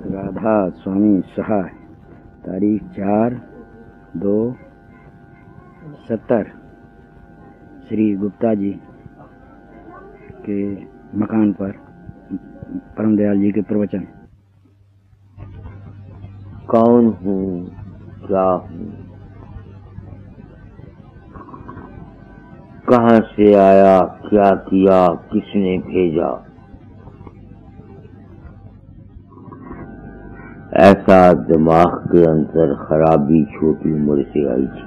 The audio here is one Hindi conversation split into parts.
राधा स्वामी सहाय, तारीख 4/2/70। श्री गुप्ता जी के मकान पर परम दयाल जी के प्रवचन। कौन हूँ, क्या हूँ, कहाँ से आया, क्या किया, किसने भेजा, ऐसा दिमाग के अंदर खराबी छोटी उम्र से आई थी।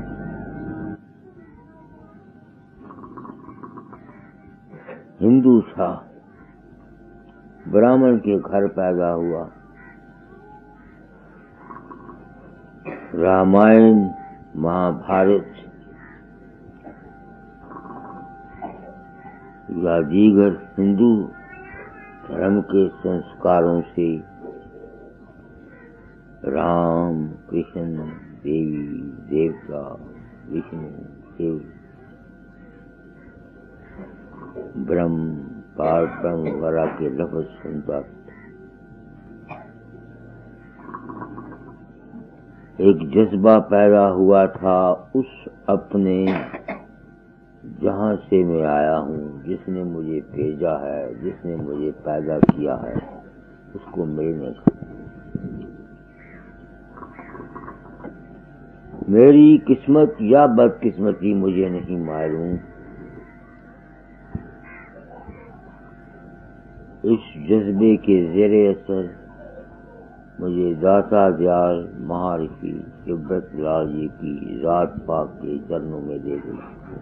हिंदू था, ब्राह्मण के घर पैदा हुआ। रामायण महाभारत या दीगर हिंदू धर्म के संस्कारों से राम, कृष्ण, देवी, देवता, विष्णु, शिव, ब्रह्म, पारब्रह्म वगैरह के लफ्ज सुनता। एक जज्बा पैदा हुआ था उस अपने जहां से मैं आया हूँ, जिसने मुझे भेजा है, जिसने मुझे पैदा किया है, उसको मिलने का। मेरी किस्मत या बदकिस्मती मुझे नहीं मालूम, इस जज्बे के ज़ेरे असर मुझे दाता दयाल महर्षि तिब्बत लाल जी की रात पाक के चरणों में दे दी।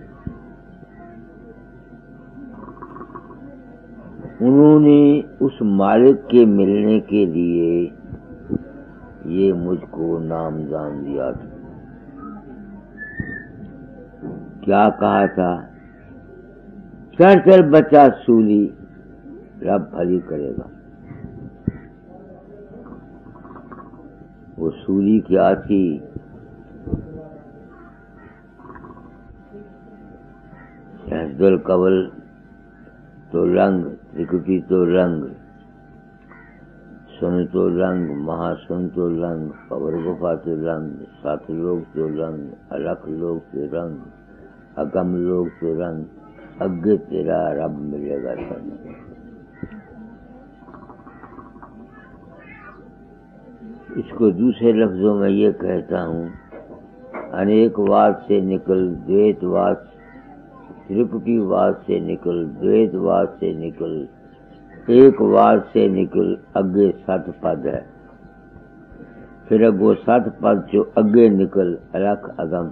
उन्होंने उस मालिक के मिलने के लिए ये मुझको नामदान दिया था। क्या कहा था? चल चल बच्चा सूली, रब भली करेगा। वो सूली क्या थी? सहजदल कवल तो रंग, त्रिकुटी तो रंग, सुन तो रंग, महासुन तो रंग, पवर गुफा तो रंग, सात लोग तो रंग, अलख लोग तो रंग, अगम लोग तो रंग, अग्गे तेरा रब मिलेगा सब। इसको दूसरे लफ्जों में ये कहता हूँ, अनेकवाद से निकल द्वैतवाद, त्रिपुटीवाद से निकल द्वैतवाद से निकल, एकवाद से निकल, अग्गे सत पद है। फिर वो सत पद जो अग्गे निकल अलख अगम।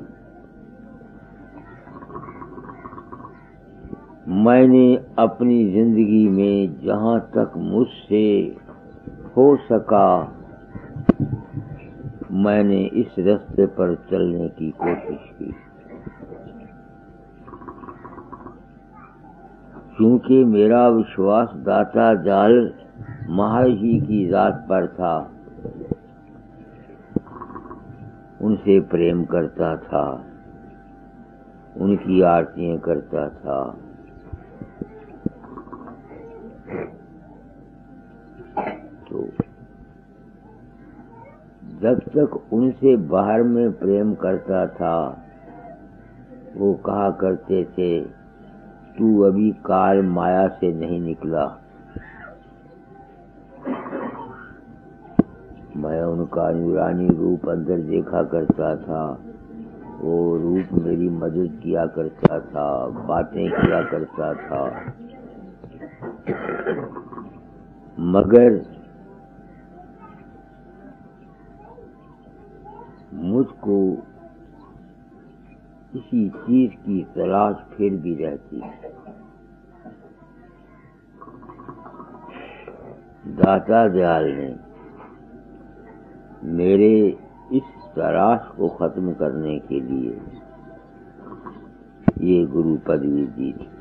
मैंने अपनी जिंदगी में जहाँ तक मुझसे हो सका मैंने इस रास्ते पर चलने की कोशिश की, क्योंकि मेरा विश्वास दाता जाल महर्षि की जात पर था। उनसे प्रेम करता था, उनकी आरतियां करता था। तो जब तक उनसे बाहर में प्रेम करता था, वो कहा करते थे, तू अभी काल माया से नहीं निकला। मैं उनका नूरानी रूप अंदर देखा करता था, वो रूप मेरी मदद किया करता था, बातें किया करता था। मगर मुझको किसी चीज की तलाश फिर भी रहती। दाता दयाल ने मेरे इस तलाश को खत्म करने के लिए ये गुरु पदवी दी थी।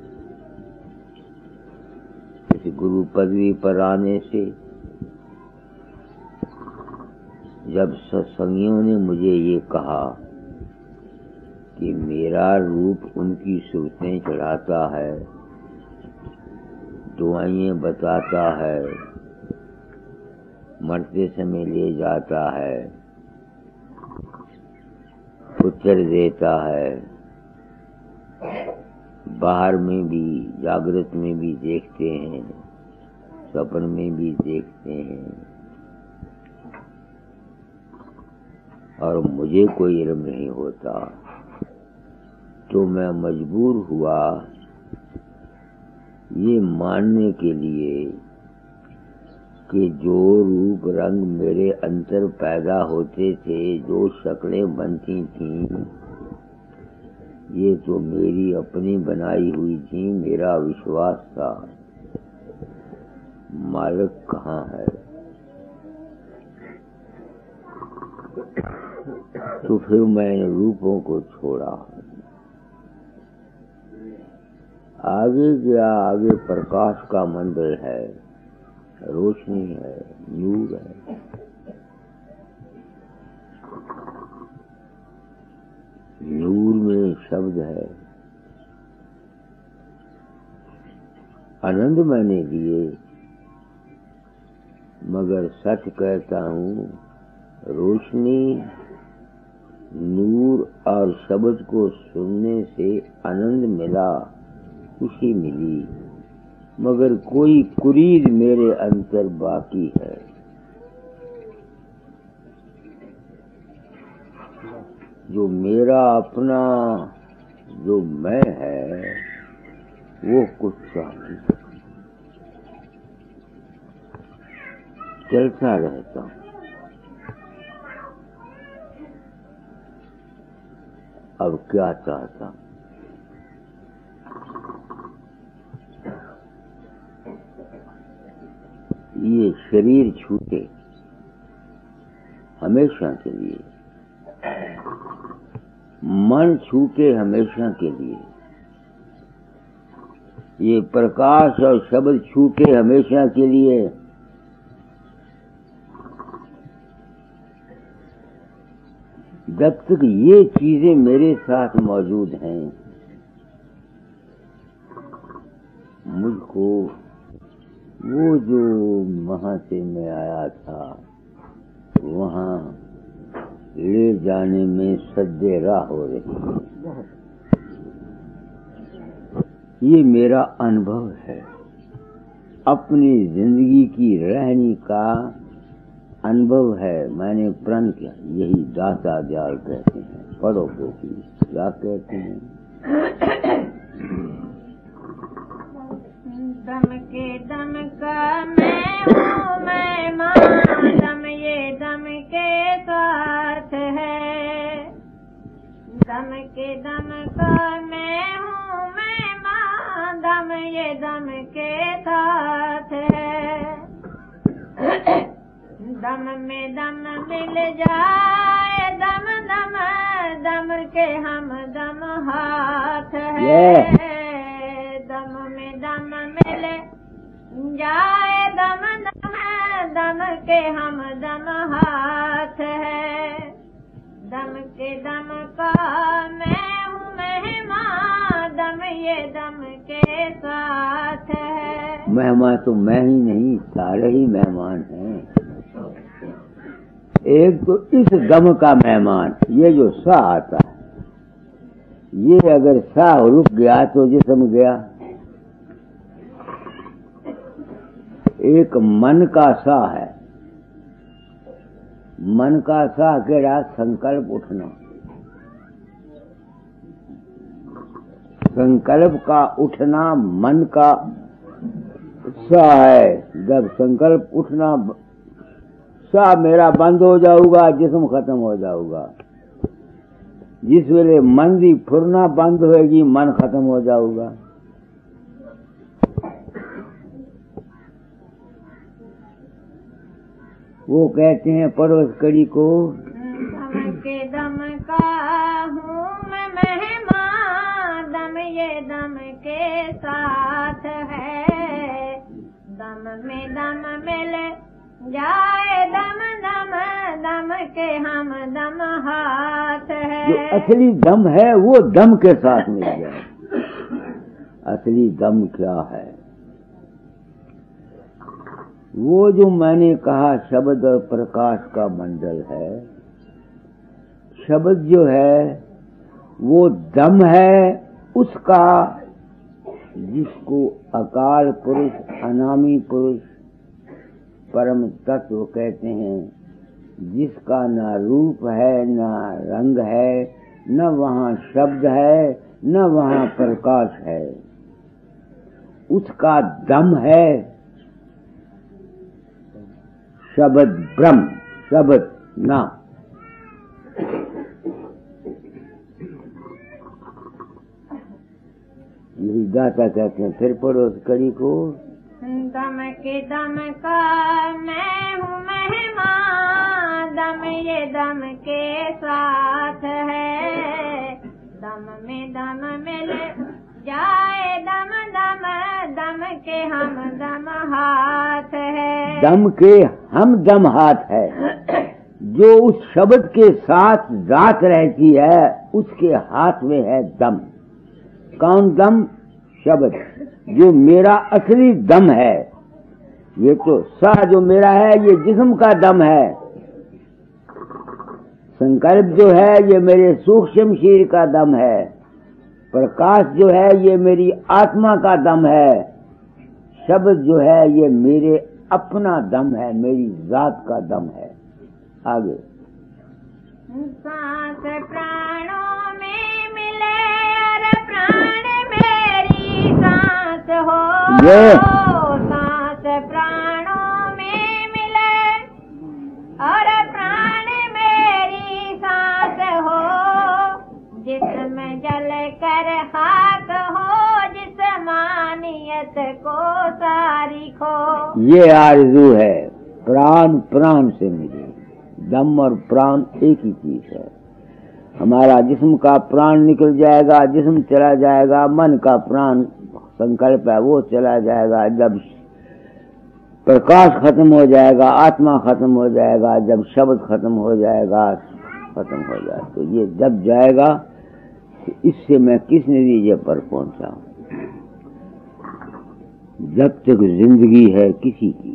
इस गुरु पदवी पर आने से जब सत्संगियों ने मुझे ये कहा कि मेरा रूप उनकी सूरतें चढ़ाता है, दुआएं बताता है, मरते समय ले जाता है, उत्तर देता है, बाहर में भी जागृत में भी देखते हैं, सपन में भी देखते हैं, और मुझे कोई इल्म नहीं होता। तो मैं मजबूर हुआ ये मानने के लिए कि जो रूप रंग मेरे अंदर पैदा होते थे, जो शक्लें बनती थीं, ये तो मेरी अपनी बनाई हुई थी, मेरा विश्वास था। मालिक कहाँ है? तो फिर मैंने रूपों को छोड़ा। आगे गया, आगे प्रकाश का मंदिर है, रोशनी है, नूर है। नूर में शब्द है, आनंद मैंने लिए, मगर सच कहता हूँ, रोशनी, नूर और शब्द को सुनने से आनंद मिला, खुशी मिली, मगर कोई कुरीद मेरे अंदर बाकी है। जो मेरा अपना जो मैं है, वो कुछ चाहिए, चलता रहता हूँ। अब क्या चाहता हूँ? ये शरीर छूटे हमेशा के लिए, मन छूटे हमेशा के लिए, ये प्रकाश और शब्द छूटे हमेशा के लिए। जब तक ये चीजें मेरे साथ मौजूद हैं, मुझको वो जो वहां से मैं आया था, वहां ले जाने में सद्दे राह हो रही है। ये मेरा अनुभव है, अपनी जिंदगी की रहनी का अनुभव है। मैंने प्रण किया, यही दाता दयाल कहते हैं। पढ़ो पोती, क्या कहते हैं? दम के दम का मैं हूँ मैं माँ, दम ये दम के साथ है। दम के दम का मैं हूँ मैं माँ, दम ये दम के साथ है। दम में दम मिल जाए, दम दम दम के हम दम हाथ है। दम में दम मिल जाए, दम दम दम के हम दम हाथ है। दम के दम का मैं हूँ मेहमान, दम ये दम के साथ है। मेहमान तो मैं ही नहीं, सारे ही मेहमान हैं। एक तो इस दम का मेहमान, ये जो सा आता है, ये अगर सा रुक गया तो जिस्म गया। एक मन का सा है, मन का सा केड़ा? संकल्प उठना। संकल्प का उठना मन का सा है। जब संकल्प उठना सा मेरा बंद हो जाऊगा, जिस्म खत्म हो जाऊगा। जिस वेले मन की फुरना बंद होएगी, मन खत्म हो जाऊगा। वो कहते हैं पड़ोस कड़ी को, दम के दम का हूँ मैं मेहमान, दम ये दम के साथ है। दम में दम मिल जाए, दम दम दम के हम दम हाथ है। जो असली दम है वो दम के साथ मिल जाए। असली दम क्या है? वो जो मैंने कहा शब्द और प्रकाश का मंडल है, शब्द जो है वो दम है उसका, जिसको अकाल पुरुष, अनामी पुरुष, परम तत्व कहते हैं, जिसका ना रूप है, ना रंग है, न वहाँ शब्द है, न वहाँ प्रकाश है, उसका दम है शब्द ब्रह्म, शब्द नाम। यही दाता कहते हैं। फिर पढ़ो उस कड़ी को। दम के दम का मैं हूँ महिमा, दम ये दम के साथ है, दम में दम मिल जाए, दम दम दम के हम दम हाथ है। दम के हम दम हाथ है। जो उस शब्द के साथ जात रहती है उसके हाथ में है दम। कौन दम? शब्द, जो मेरा असली दम है। ये तो सा जो मेरा है ये जिस्म का दम है। संकल्प जो है ये मेरे सूक्ष्म शरीर का दम है। प्रकाश जो है ये मेरी आत्मा का दम है। शब्द जो है ये मेरे अपना दम है, मेरी जात का दम है। आगे सांस प्राणों में मिले और प्राण मेरी सांस हो, सांस प्राणों में मिले और प्राण मेरी सांस हो, जिसमें जल कर खाक हो, जिस्मानियत को सारी खो। ये आरज़ू है, प्राण प्राण से मिले। दम और प्राण एक ही चीज है। हमारा जिस्म का प्राण निकल जाएगा, जिस्म चला जाएगा, मन का प्राण संकल्प है वो चला जाएगा। जब प्रकाश खत्म हो जाएगा, आत्मा खत्म हो जाएगा, जब शब्द खत्म हो जाएगा, खत्म हो जाएगा, तो ये जब जाएगा तो इससे मैं किस नतीजे पर पहुंचा? जब तक जिंदगी है किसी की,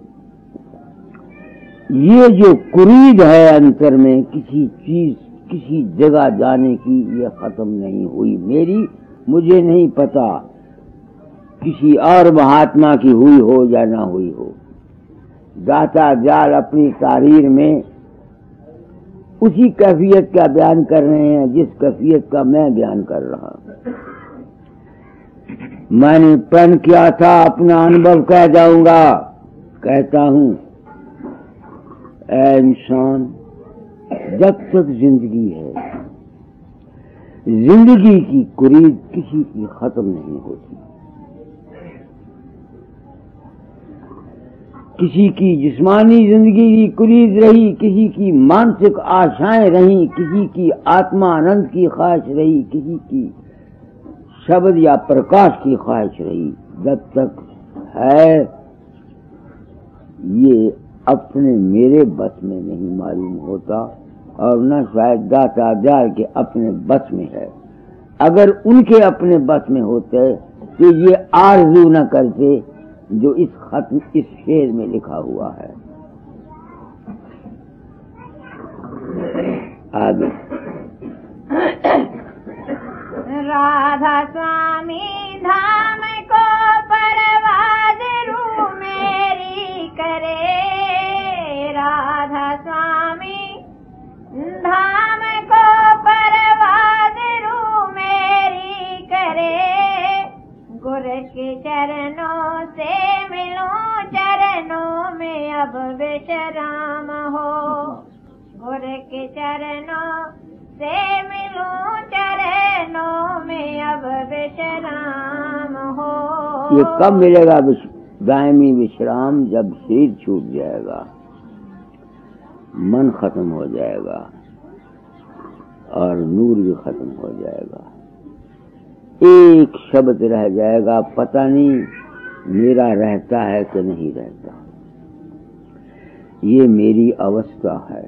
ये जो कुरीद है अंतर में किसी चीज, किसी जगह जाने की, ये खत्म नहीं हुई। मेरी मुझे नहीं पता किसी और महात्मा की हुई हो या ना हुई हो। दाता जाल अपनी तारीर में उसी कैफियत का बयान कर रहे हैं जिस कैफियत का मैं बयान कर रहा हूं। मैंने प्रण किया था, अपना अनुभव कह जाऊंगा, कहता हूं, ऐ इंसान, जब तक जिंदगी है, जिंदगी की कुरीद किसी की खत्म नहीं होती। किसी की जिस्मानी जिंदगी की कुरीद रही, किसी की मानसिक आशाएं रही, किसी की आत्मा आनंद की ख्वाहिश रही, किसी की शब्द या प्रकाश की ख्वाहिश रही। जब तक है ये अपने मेरे बस में नहीं मालूम होता, और न शायद दाता जाल के अपने बस में है। अगर उनके अपने बस में होते तो ये आरज़ू न करते जो इस खत्म, इस शेर में लिखा हुआ है। आगे राधा स्वामी धाम को परवाज रू मेरी करे, राधा स्वामी धाम को परवाज रू मेरी करे, गुरु के चरणों से मिलूं, चरणों में अब विश्राम हो, गुरु के चरणों से मिलूं, चरणों में अब विश्राम हो। ये कब मिलेगा दायमी विश्राम? जब शरीर छूट जाएगा, मन खत्म हो जाएगा और नूर भी खत्म हो जाएगा। एक शब्द रह जाएगा, पता नहीं मेरा रहता है कि नहीं रहता। ये मेरी अवस्था है।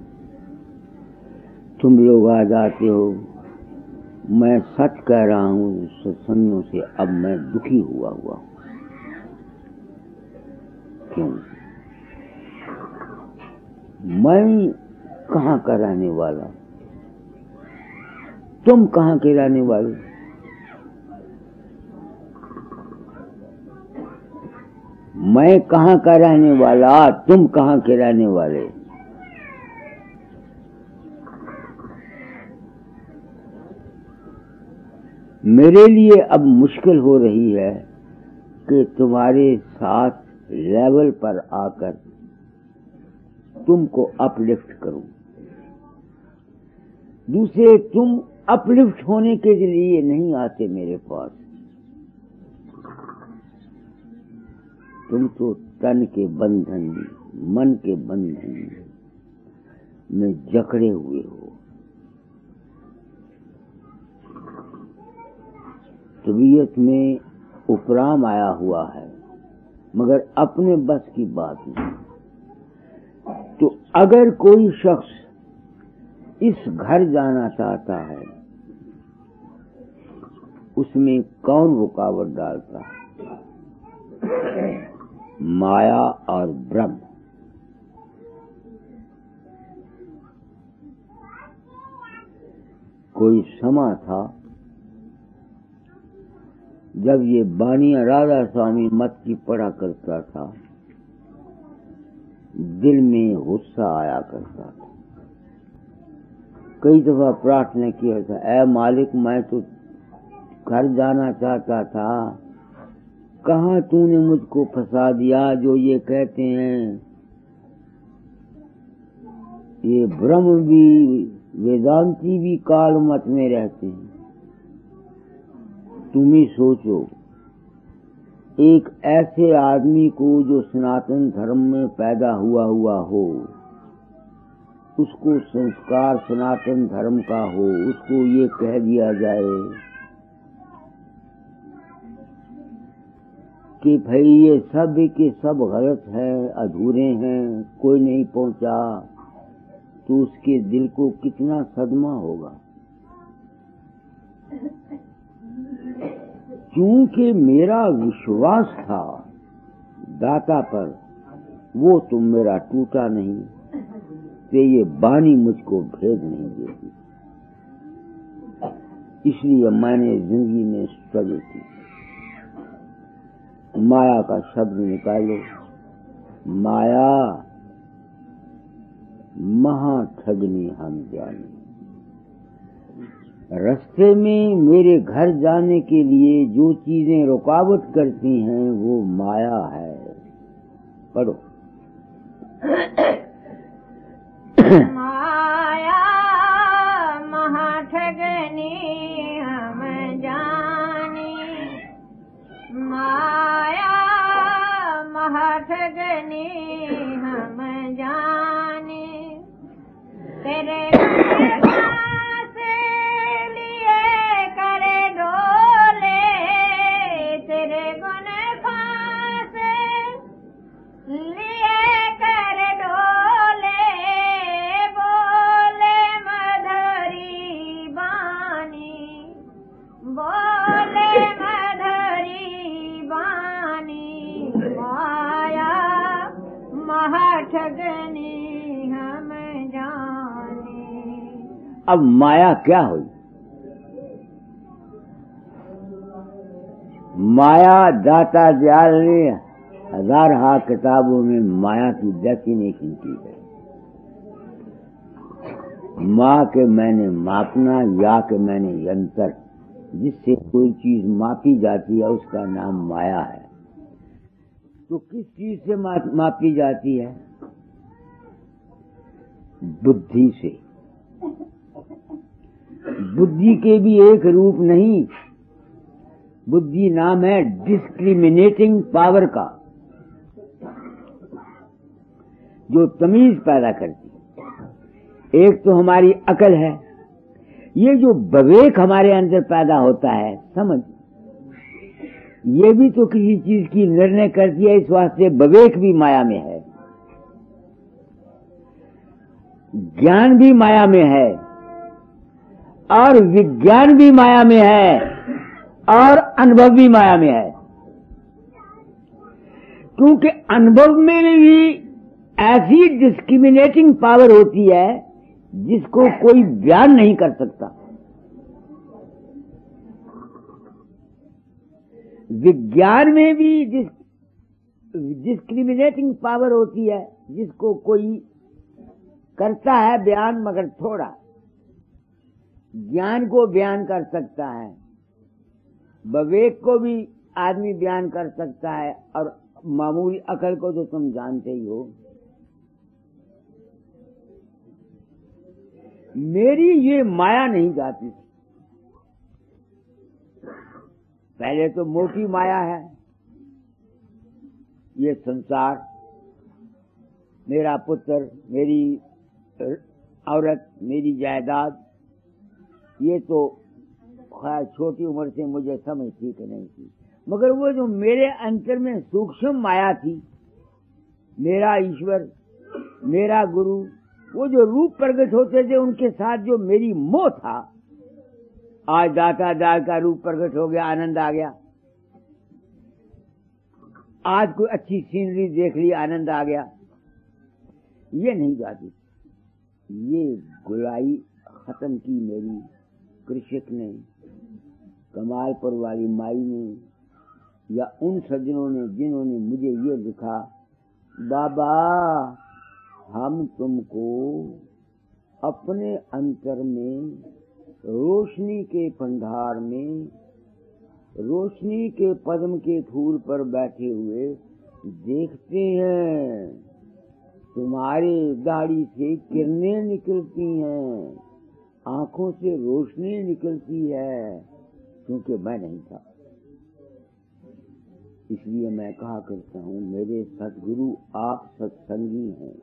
तुम लोग आ जाते हो, मैं सच कह रहा हूँ, सत्संगों से अब मैं दुखी हुआ। क्यों? मैं कहाँ का रहने वाला, तुम कहाँ के रहने वाले? मैं कहाँ का रहने वाला, तुम कहाँ के रहने वाले? मेरे लिए अब मुश्किल हो रही है कि तुम्हारे साथ लेवल पर आकर तुमको अपलिफ्ट करूं। दूसरे तुम अपलिफ्ट होने के लिए नहीं आते मेरे पास। तुम तो तन के बंधन, मन के बंधन में जकड़े हुए हो। तबीयत में उपराम आया हुआ है, मगर अपने बस की बात नहीं। तो अगर कोई शख्स इस घर जाना चाहता है, उसमें कौन रुकावट डालता है? माया और ब्रह्म। कोई समा था जब ये बानिया राधा स्वामी मत की पढ़ा करता था, दिल में गुस्सा आया करता था। कई दफा प्रार्थना किया था, ऐ मालिक मैं तो घर जाना चाहता था, कहाँ तूने मुझको फंसा दिया? जो ये कहते हैं ये ब्रह्म भी वेदांती भी काल मत में रहते हैं। तुम ही सोचो, एक ऐसे आदमी को जो सनातन धर्म में पैदा हुआ हो, उसको संस्कार सनातन धर्म का हो, उसको ये कह दिया जाए कि भाई ये सब के सब गलत है, अधूरे हैं, कोई नहीं पहुंचा, तो उसके दिल को कितना सदमा होगा। क्योंकि मेरा विश्वास था दाता पर, वो तो मेरा टूटा नहीं, तो ये बानी मुझको भेद नहीं देती। इसलिए मैंने जिंदगी में स्ट्रगल की। माया का शब्द निकालो। माया महाठगनी हम जाने। रास्ते में मेरे घर जाने के लिए जो चीजें रुकावट करती हैं वो माया है। पढ़ो। माया महाठगनी हम जानी, माया महाठगनी हम जानी, तेरे अब माया क्या हुई? माया दाता दयाल ने 1000 किताबों में माया की डेफिनेशन की है। माँ के मैंने मापना, या के मैंने यंत्र, जिससे कोई चीज मापी जाती है उसका नाम माया है। तो किस चीज से मापी जाती है? बुद्धि से। बुद्धि के भी एक रूप नहीं, बुद्धि नाम है डिस्क्रिमिनेटिंग पावर का, जो तमीज पैदा करती है। एक तो हमारी अकल है, ये जो विवेक हमारे अंदर पैदा होता है, समझ, ये भी तो किसी चीज की निर्णय करती है। इस वास्ते विवेक भी माया में है, ज्ञान भी माया में है, और विज्ञान भी माया में है, और अनुभव भी माया में है। क्योंकि अनुभव में भी ऐसी डिस्क्रिमिनेटिंग पावर होती है जिसको कोई बयान नहीं कर सकता। विज्ञान में भी डिस्क्रिमिनेटिंग पावर होती है जिसको कोई करता है बयान, मगर थोड़ा। ज्ञान को बयान कर सकता है, विवेक को भी आदमी बयान कर सकता है, और मामूली अकल को तो तुम जानते ही हो। मेरी ये माया नहीं जाती। पहले तो मोटी माया है, ये संसार, मेरा पुत्र, मेरी औरत, मेरी जायदाद, ये तो खैर छोटी उम्र से मुझे समझ थी कि नहीं थी, मगर वो जो मेरे अंतर में सूक्ष्म माया थी, मेरा ईश्वर, मेरा गुरु, वो जो रूप प्रकट होते थे उनके साथ जो मेरी मोह था, आज दाता दाल का रूप प्रकट हो गया, आनंद आ गया। आज कोई अच्छी सीनरी देख ली, आनंद आ गया। ये नहीं जाती। ये गुलाई खत्म की मेरी कृषक ने, कमालपुर वाली माई ने, या उन सज्जनों ने जिन्होंने मुझे ये लिखा, बाबा हम तुमको अपने अंतर में रोशनी के भंडार में, रोशनी के पद्म के फूल पर बैठे हुए देखते हैं। तुम्हारे दाढ़ी से किरणें निकलती हैं, आंखों से रोशनी निकलती है, क्योंकि मैं नहीं था। इसलिए मैं कहा करता हूँ, मेरे सतगुरु आप सत्संगी हैं।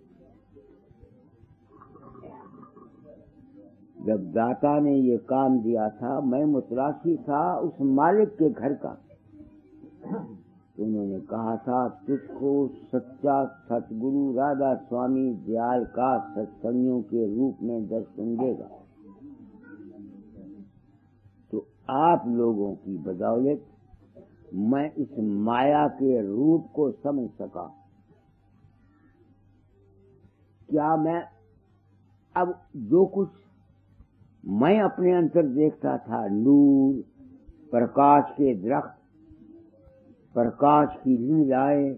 जब दाता ने ये काम दिया था, मैं मुतलाशी था उस मालिक के घर का। उन्होंने कहा था, तुझको सच्चा सतगुरु राधा स्वामी दयाल का सत्संगियों के रूप में दर्शन देगा। तो आप लोगों की बदौलत मैं इस माया के रूप को समझ सका। क्या मैं अब जो कुछ मैं अपने अंतर देखता था, नूर, प्रकाश के दरख्त, प्रकाश की लीलाएं,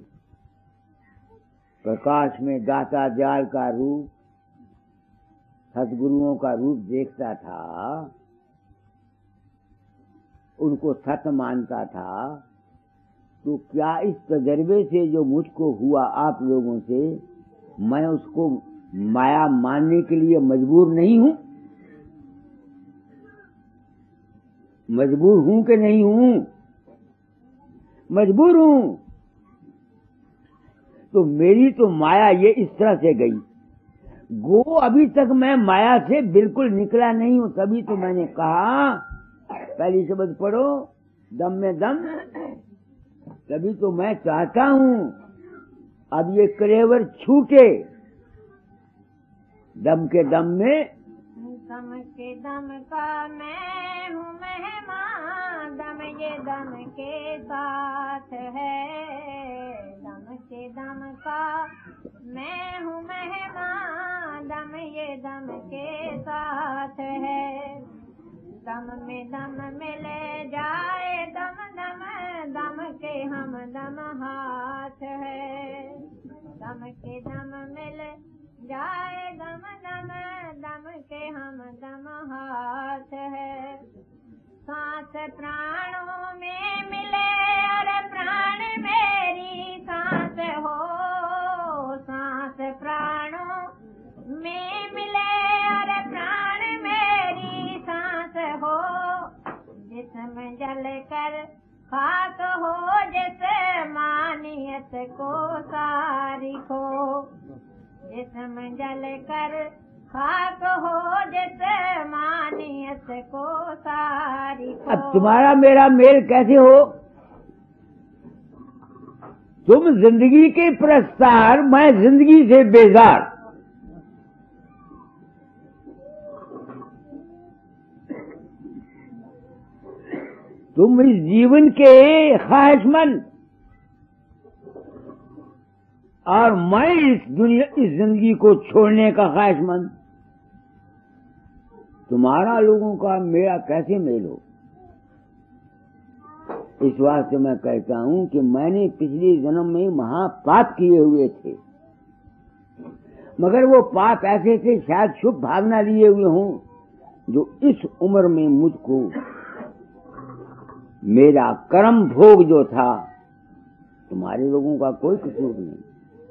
प्रकाश में दाता दयाल का रूप, सद्गुरुओं का रूप देखता था, उनको सत्य मानता था, तो क्या इस तजर्बे से जो मुझको हुआ आप लोगों से, मैं उसको माया मानने के लिए मजबूर नहीं हूं? मजबूर हूं कि नहीं हूं? मजबूर हूं। तो मेरी तो माया ये इस तरह से गई। गो अभी तक मैं माया से बिल्कुल निकला नहीं हूं, तभी तो मैंने कहा, पहली शब्द पढ़ो, दम में दम। तभी तो मैं चाहता हूं अब ये कलेवर छूटे, दम के दम में। दम के दम का मैं हूँ मेहमान, दम ये दम के साथ है। दम के दम का मैं हूँ मेहमान, दम ये दम के साथ है। दम में दम मिले जाए, दम दम दम के हम दम हाथ है। दम के दम मिले जाए, दम दम दम के हम दम हाथ है। सांस प्राणों में मिले, अरे प्राण मेरी सांस हो। सांस प्राणों में मिले, अरे प्राण मेरी सांस हो। जिसम जल कर खाक हो, जिस मानियत को सारी खो। जिसम जल कर खाक हो, जिस मानियत को सारी खो। अब तुम्हारा मेरा मेल कैसे हो? तुम जिंदगी के प्रस्तार, मैं जिंदगी से बेजार। तुम इस जीवन के ख्वाहिशमंद, और मैं इस जिंदगी को छोड़ने का ख्वाहिशमंद। तुम्हारा लोगों का मेरा कैसे मेल हो? इस वास्ते मैं कहता हूं कि मैंने पिछले जन्म में महापाप किए हुए थे, मगर वो पाप ऐसे थे शायद शुभ भावना लिए हुए हों, जो इस उम्र में मुझको मेरा कर्म भोग जो था, तुम्हारे लोगों का कोई कसूर नहीं,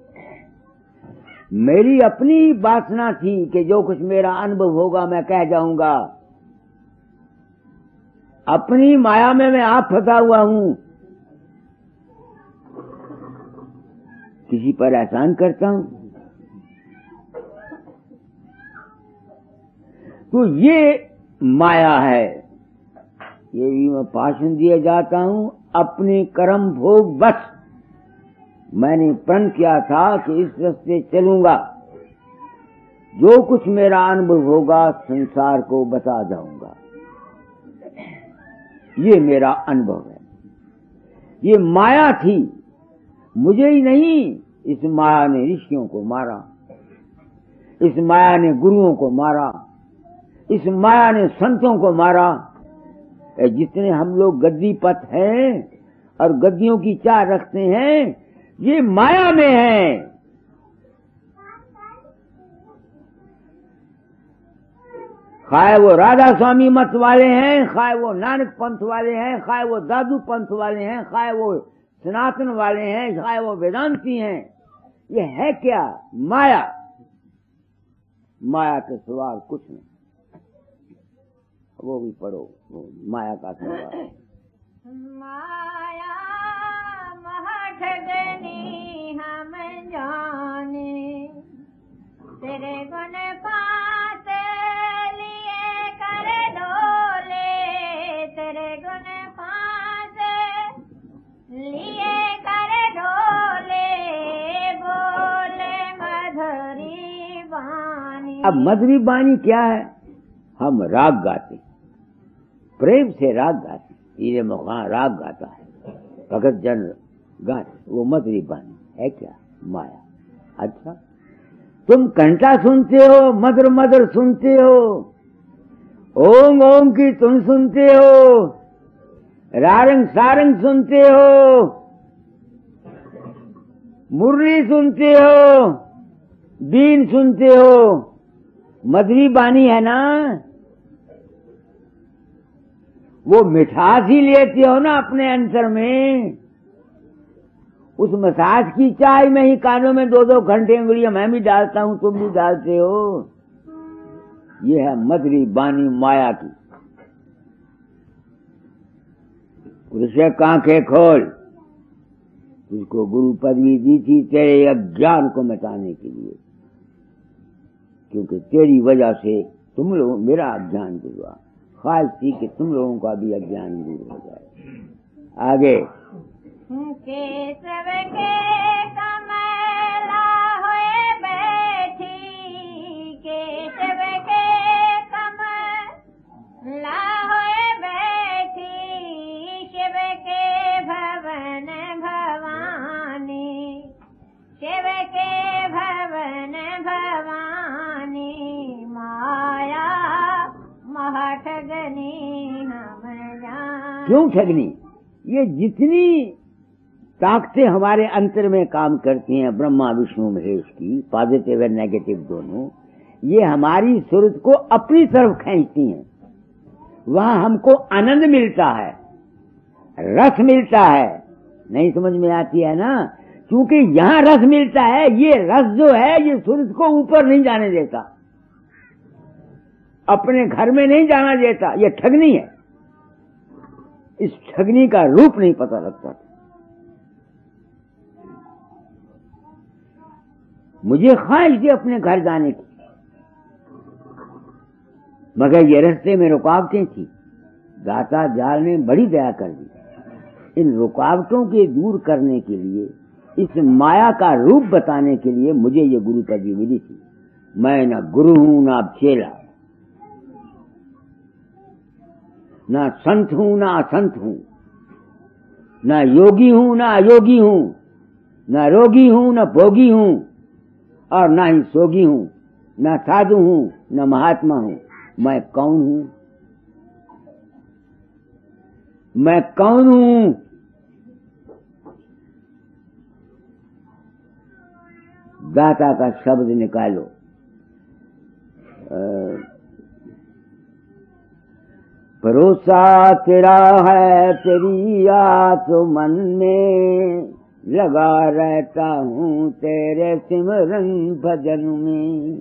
मेरी अपनी वासना थी कि जो कुछ मेरा अनुभव होगा मैं कह जाऊंगा। अपनी माया में मैं आप फंसा हुआ हूं। किसी पर एहसान करता हूं तो ये माया है, ये भी मैं भाषण दिए जाता हूं अपने कर्म भोग बस। मैंने प्रण किया था कि इस रास्ते चलूंगा, जो कुछ मेरा अनुभव होगा संसार को बता जाऊंगा। ये मेरा अनुभव है। ये माया थी, मुझे ही नहीं, इस माया ने ऋषियों को मारा, इस माया ने गुरुओं को मारा, इस माया ने संतों को मारा। जितने हम लोग गद्दी पथ हैं और गद्दियों की चाह रखते हैं, ये माया में है। खाए वो राधा स्वामी मत वाले हैं, खाए वो नानक पंथ वाले हैं, खाए वो दादू पंथ वाले हैं, खाए वो सनातन वाले हैं, खाए वो वेदांती हैं, ये है क्या? माया। माया के सवाल कुछ नहीं। वो भी पढ़ो, वो माया का सवाल। माया महठगनी हम जाने, तेरे गुण पास लिए कर डोले, तेरे गुण पास लिए कर डोले, बोले मधुरी बानी। अब मधुरी बानी क्या है? हम राग गाते, प्रेम से राग गाते, हीरे मुखान राग गाता है, भगत जन गाते, वो मधुरी बानी है क्या? माया। अच्छा, तुम घंटा सुनते हो, मधुर मधुर सुनते हो, ओम ओम की तुम सुनते हो, रारंग सारंग सुनते हो, मुरली सुनते हो, बीन सुनते हो, मधुरी बानी है ना? वो मिठास ही लेते हो ना अपने अंतर में। उस मसाज की चाय में ही कानों में 2-2 घंटे उंगलियां मैं भी डालता हूं, तुम भी डालते हो। ये है मधुरी बानी माया की। पुरुष आंखें खोल, तुझको गुरु पदवी दी थी तेरे अज्ञान को मिटाने के लिए, क्योंकि तेरी वजह से तुम लोग मेरा अज्ञान दूर हुआ। ख्वाहिश थी कि तुम लोगों का भी अज्ञान दूर हो जाए। आगे केशव के कमला होए बैठी, केशव के कमला होए बैठी, शिव के भवन भवानी, शिव के भवन भवानी, माया महठगनी हम जान। क्यों ठगनी? ये जितनी ताकतें हमारे अंतर में काम करती हैं, ब्रह्मा विष्णु महेश की, पॉजिटिव और नेगेटिव दोनों, ये हमारी सूरत को अपनी तरफ खींचती हैं। वहां हमको आनंद मिलता है, रस मिलता है। नहीं समझ में आती है ना? क्योंकि यहां रस मिलता है, ये रस जो है ये सूरत को ऊपर नहीं जाने देता, अपने घर में नहीं जाना देता। ये ठगनी है। इस ठगनी का रूप नहीं पता लगता। मुझे ख्वाहिश थी अपने घर जाने की, मगर ये रास्ते में रुकावटें थी। दाता जाल ने बड़ी दया कर दी। इन रुकावटों के दूर करने के लिए, इस माया का रूप बताने के लिए मुझे ये गुरु पदवी मिली थी। मैं ना गुरु हूं, ना चेला, ना संत हूं, ना असंत हूं, ना योगी हूं, ना अयोगी हूं। न रोगी हूँ न भोगी हूँ और न ही सोगी हूँ, न साधु हूँ न महात्मा हूँ। मैं कौन हूँ? मैं कौन हूँ? दाता का शब्द निकालो। भरोसा तेरा है तेरी आत्मन में, लगा रहता हूँ तेरे सिमरन भजन में।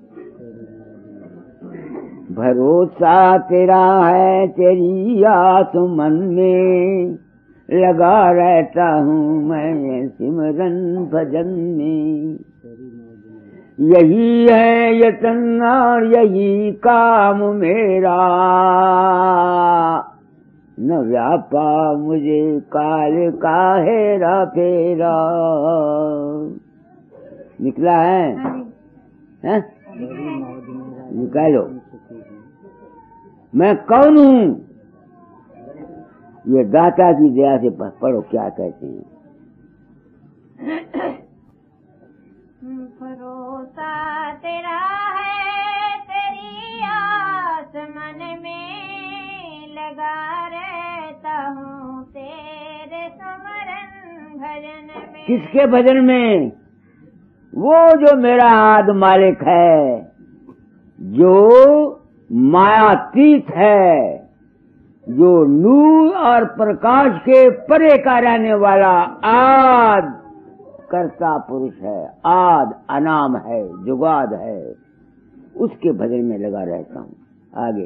भरोसा तेरा है तेरी आत्मन में, लगा रहता हूँ मैं सिमरन भजन में। यही है यतन और यही काम मेरा, न व्यापा मुझे काल का हेरा फेरा। निकला है? निकालो। मैं कौन हूँ? ये दाता की दया से पढ़ो क्या कहते हैं। भरोसा तेरा है तेरी आस मन में, लगा रहता हूँ तेरे सुमरन भजन में। किसके भजन में? वो जो मेरा आद मालिक है, जो मायातीत है, जो नूर और प्रकाश के परे का रहने वाला आद कर्ता पुरुष है, आद अनाम है, जुगाद है, उसके भजन में लगा रहता हूँ। आगे।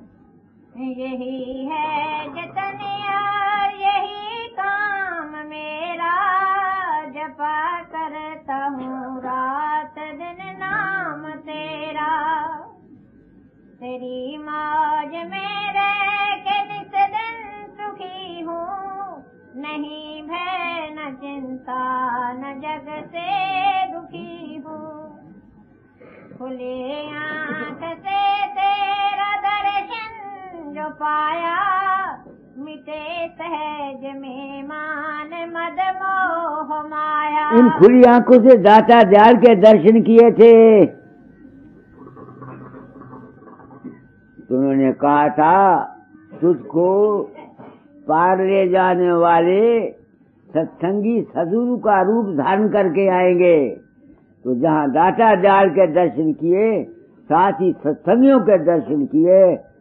यही है जतन यार यही काम मेरा, जपा करता हूँ रात दिन नाम तेरा। तेरी मौज में रह के नित दिन सुखी हूँ, नहीं भय न चिंता न जग से दुखी हूँ। खुले आँख से तेरा दर्शन जो पाया, मिटे सहज में मान मद मोह माया। इन खुली आंखों से दाता दयाल के दर्शन किए थे। उन्होंने कहा था तुझको पार ले जाने वाले सत्संगी सदगुरु का रूप धारण करके आएंगे। तो जहाँ दाता दयाल के दर्शन किए, साथ ही सत्संगियों के दर्शन किए,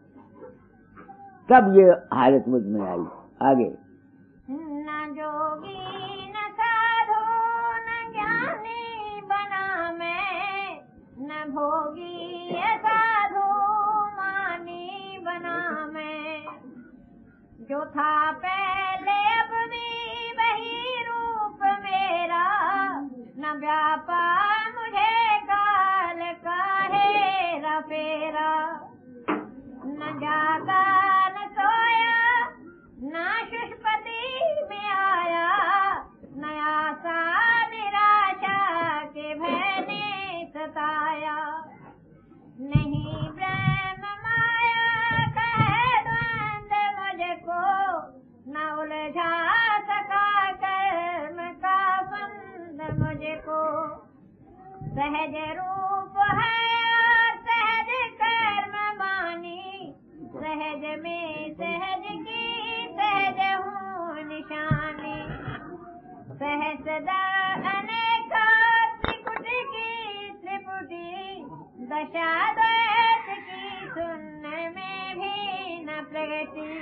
तब ये हालत मुझ में आई। आगे। न जोगी न साधु न ज्ञानी बना मैं, न भोगी साधु मानी बना मैं। जो था पहले अब भी वही रूप मेरा, न व्यापा मुझे काल का हेरा फेरा। न जागा न सोया न सुषुप्ति में आया, न आशा निराशा के भय ने सताया। नहीं ब्रह्म माया कहे द्वंद मुझको, न उलझा सका कर्म का बंध मुझको। सहज रूप है और सहज कर्म मानी, सहज में सहज की सहज हूँ निशानी। सहस्र अनेका त्रिपुट की त्रिपुटी, दशा द्वैत की सुनने में भी न प्रगति।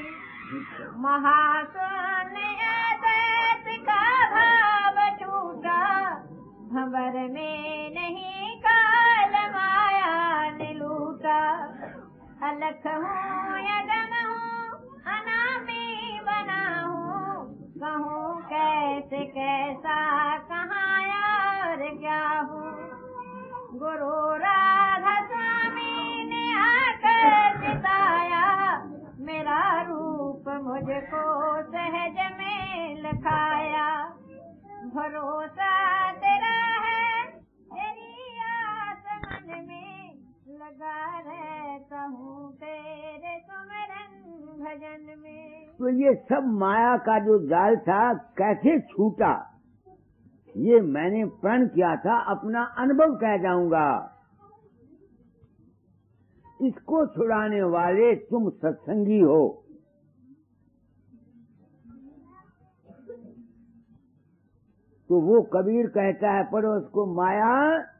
महाशून्य अद्वैत का भाव छूटा, भंवर में नहीं काल माया ने लूटा। अलख हूँ यगन हूँ अनामी बना हूँ, कहूँ कैसे कैसा कहाँ और क्या हूँ। गुरु राधा स्वामी ने आकर बताया, मेरा रूप मुझको सहज में लखाया। भरोसा तेरा है तेरी आस मन में, लगा रहता हूँ तेरे सुमरन भजन में। तो ये सब माया का जो जाल था कैसे छूटा, ये मैंने प्रण किया था, अपना अनुभव कह जाऊंगा। इसको छुड़ाने वाले तुम सत्संगी हो। तो वो कबीर कहता है, पड़ोस को, माया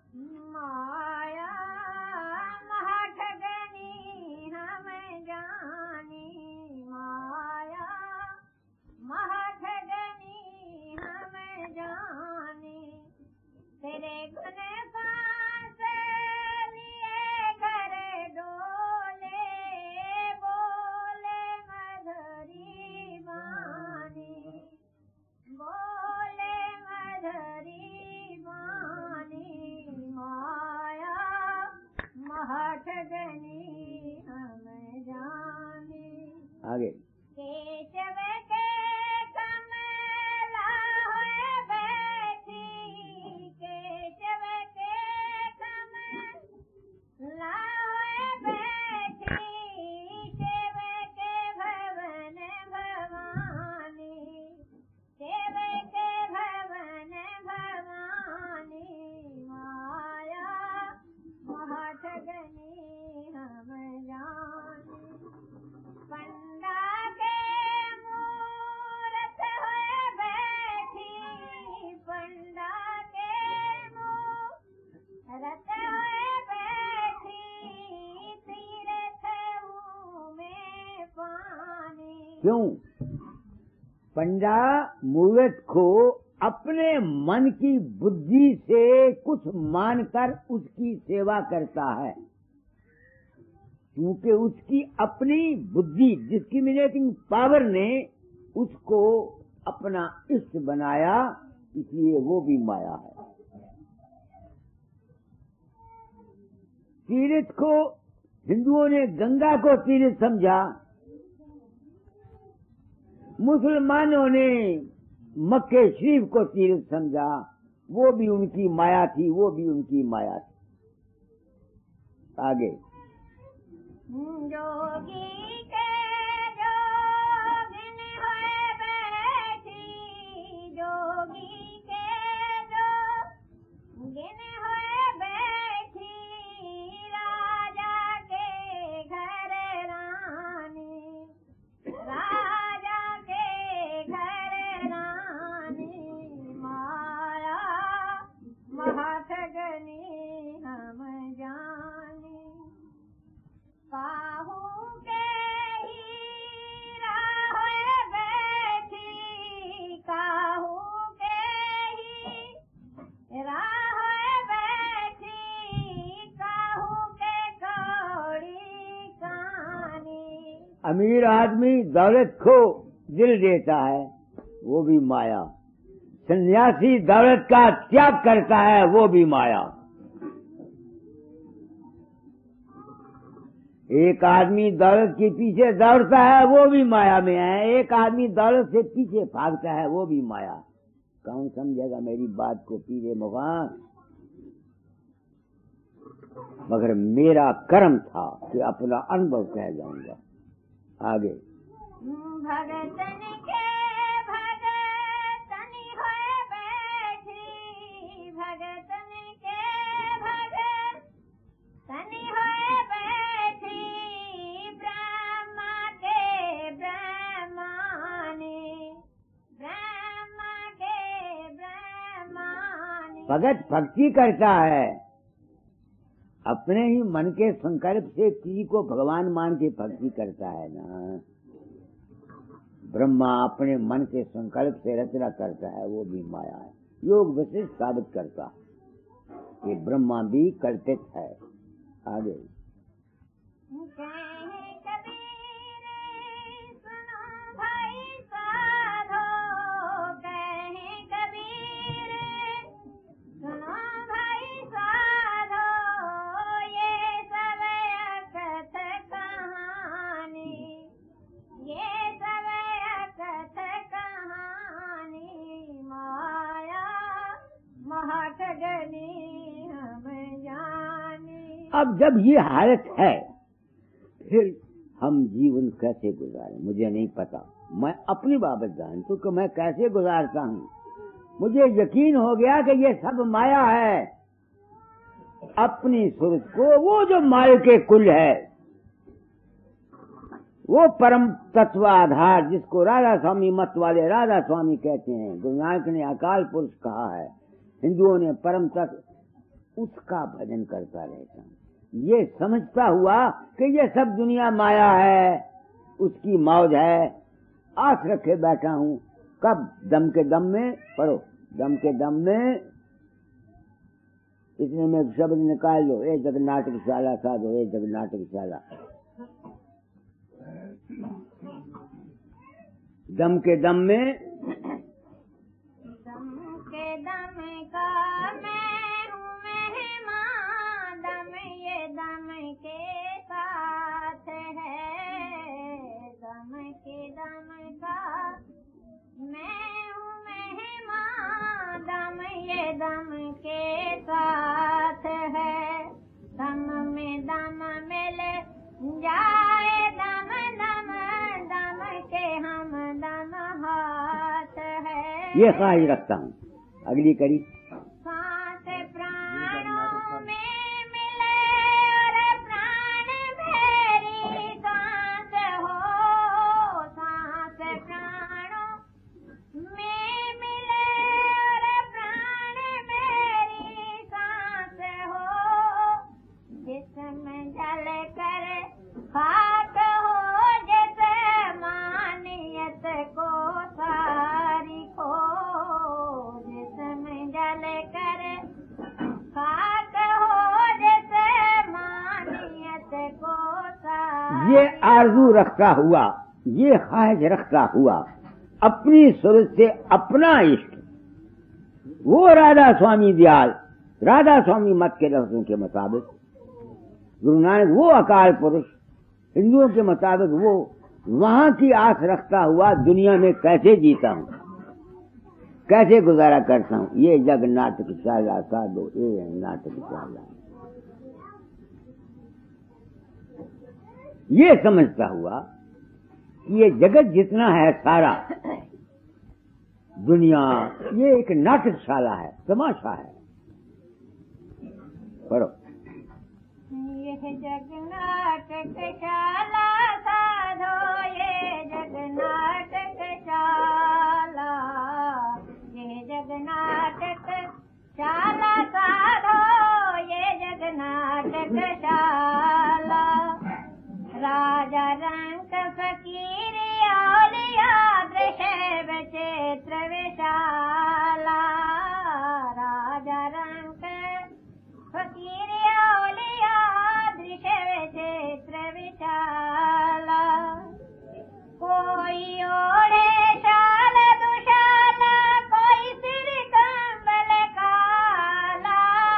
तेरे गुण सांस लिए घर डोले, बोले मधुरी वाणी, बोले मधुरी वाणी। माया महठगनी हम जाने। आगे केशव के कमला होए बैठी, केशव के कमला होए बैठी, शिव के भवन भवानी, शिव के भवन भवानी। माया महठगनी हम जाने। पंडा के मूरत होए बैठी, पंडा के मूरत होए बैठी, तीर्थ में पानी। क्यों? पंडा मूर्त को अपने मन की बुद्धि से कुछ मानकर उसकी सेवा करता है, क्योंकि उसकी अपनी बुद्धि, डिस्क्रिमिनेटिंग पावर ने उसको अपना इष्ट बनाया, इसलिए वो भी माया है। तीर्थ को हिंदुओं ने गंगा को तीर्थ समझा, मुसलमानों ने मक्के शरीफ को तीर्थ समझा, वो भी उनकी माया थी, वो भी उनकी माया थी। आगे जोगी के जोगिन होए बैठी, जोगी के जोगिन होए बैठी, राजा के घर रानी, राजा के घर रानी। माया महठगनी हम जाने। काहू के हीरा होए बैठी, काहू के हीरा होए बैठी, काहू के कौड़ी कानी। अमीर आदमी दौलत को दिल देता है, वो भी माया। सन्यासी दौलत का त्याग करता है, वो भी माया। एक आदमी दौलत के पीछे दौड़ता है, वो भी माया में है। एक आदमी दौलत से पीछे भागता है, वो भी माया। कौन समझेगा मेरी बात को पीरे मुगा? मगर मेरा कर्म था कि अपना अनुभव कह जाऊंगा। आगे भगतन के भगतनी होए बैठी, भगतन के भगतनी होए बैठी, ब्रह्मा के ब्रह्मानी, ब्रह्मा के ब्रह्मानी। भगत भक्ति करता है, अपने ही मन के संकल्प से किसी को भगवान मान के भक्ति करता है ना। ब्रह्मा अपने मन के संकल्प से रचना करता है, वो भी माया है। योग विशिष्ट साबित करता है कि ब्रह्मा भी कल्पित है। आगे अब जब ये हालत है, फिर हम जीवन कैसे गुजारें? मुझे नहीं पता। मैं अपनी बाबत जानता हूं कि मैं कैसे गुजारता हूं। मुझे यकीन हो गया कि ये सब माया है। अपनी सूरत को, वो जो माया के कुल है, वो परम तत्व आधार जिसको राधा स्वामी मत वाले राधा स्वामी कहते हैं, गुरु नानक ने अकाल पुरुष कहा है, हिंदुओं ने परम तत्व, उसका भजन करता रहता हूँ। ये समझता हुआ कि ये सब दुनिया माया है, उसकी मौज है, आस रखे बैठा हूँ। कब? दम के दम में पढ़ो, दम के दम में। इसमें में एक शब्द निकाल लो, ए जगन्नाटकशाला साधो, ए जगन्नाटकशाला। दम के दम में, दम के दम का मैं हूँ मेहमान, दम ये दम के साथ है। दम के दम का मैं हूँ मेहमान, दम ये दम के साथ है। दम में दम मिल जाए, दम दम दम के हम दम हाथ है। ये ख्वाहिश रखता हूँ। अगली कड़ी, सांस प्राणों में मिले और प्राण मेरी सांस हो। सांस प्राणों में मिले और प्राण मेरी सांस हो। जिसमें जल कर खाक हो, जैसे मानियत को सारी को। जिसमें जल कर खाक हो, जैसे मानियत को सारी। ये आरज़ू रखता हुआ, ये ख्वाहिश रखता हुआ, अपनी सूरत से अपना इष्ट, वो राधा स्वामी दयाल, राधा स्वामी मत के लफ्जों के मुताबिक गुरु नानक, वो अकाल पुरुष, हिंदुओं के मुताबिक वो, वहां की आस रखता हुआ दुनिया में कैसे जीता हूँ, कैसे गुजारा करता हूँ। ये जग नाटकशाला साधो, ये नाटकशाला, ये समझता हुआ कि ये जगत जितना है सारा दुनिया, ये एक नाटकशाला है, तमाशा है। पढ़ो, यह जग नाटकशाला साधो, ये जग नाटकशाला। ये जग नाटकशाला साधो, ये जग नाटकशाला। राजा रंग फकीर औलिया दृश्य विचित्र विशाला। राजा रंग फकीर औलिया दृश्य विचित्र विशाला। कोई ओढ़े शाल दुशाला, कोई सिर कंबल काला।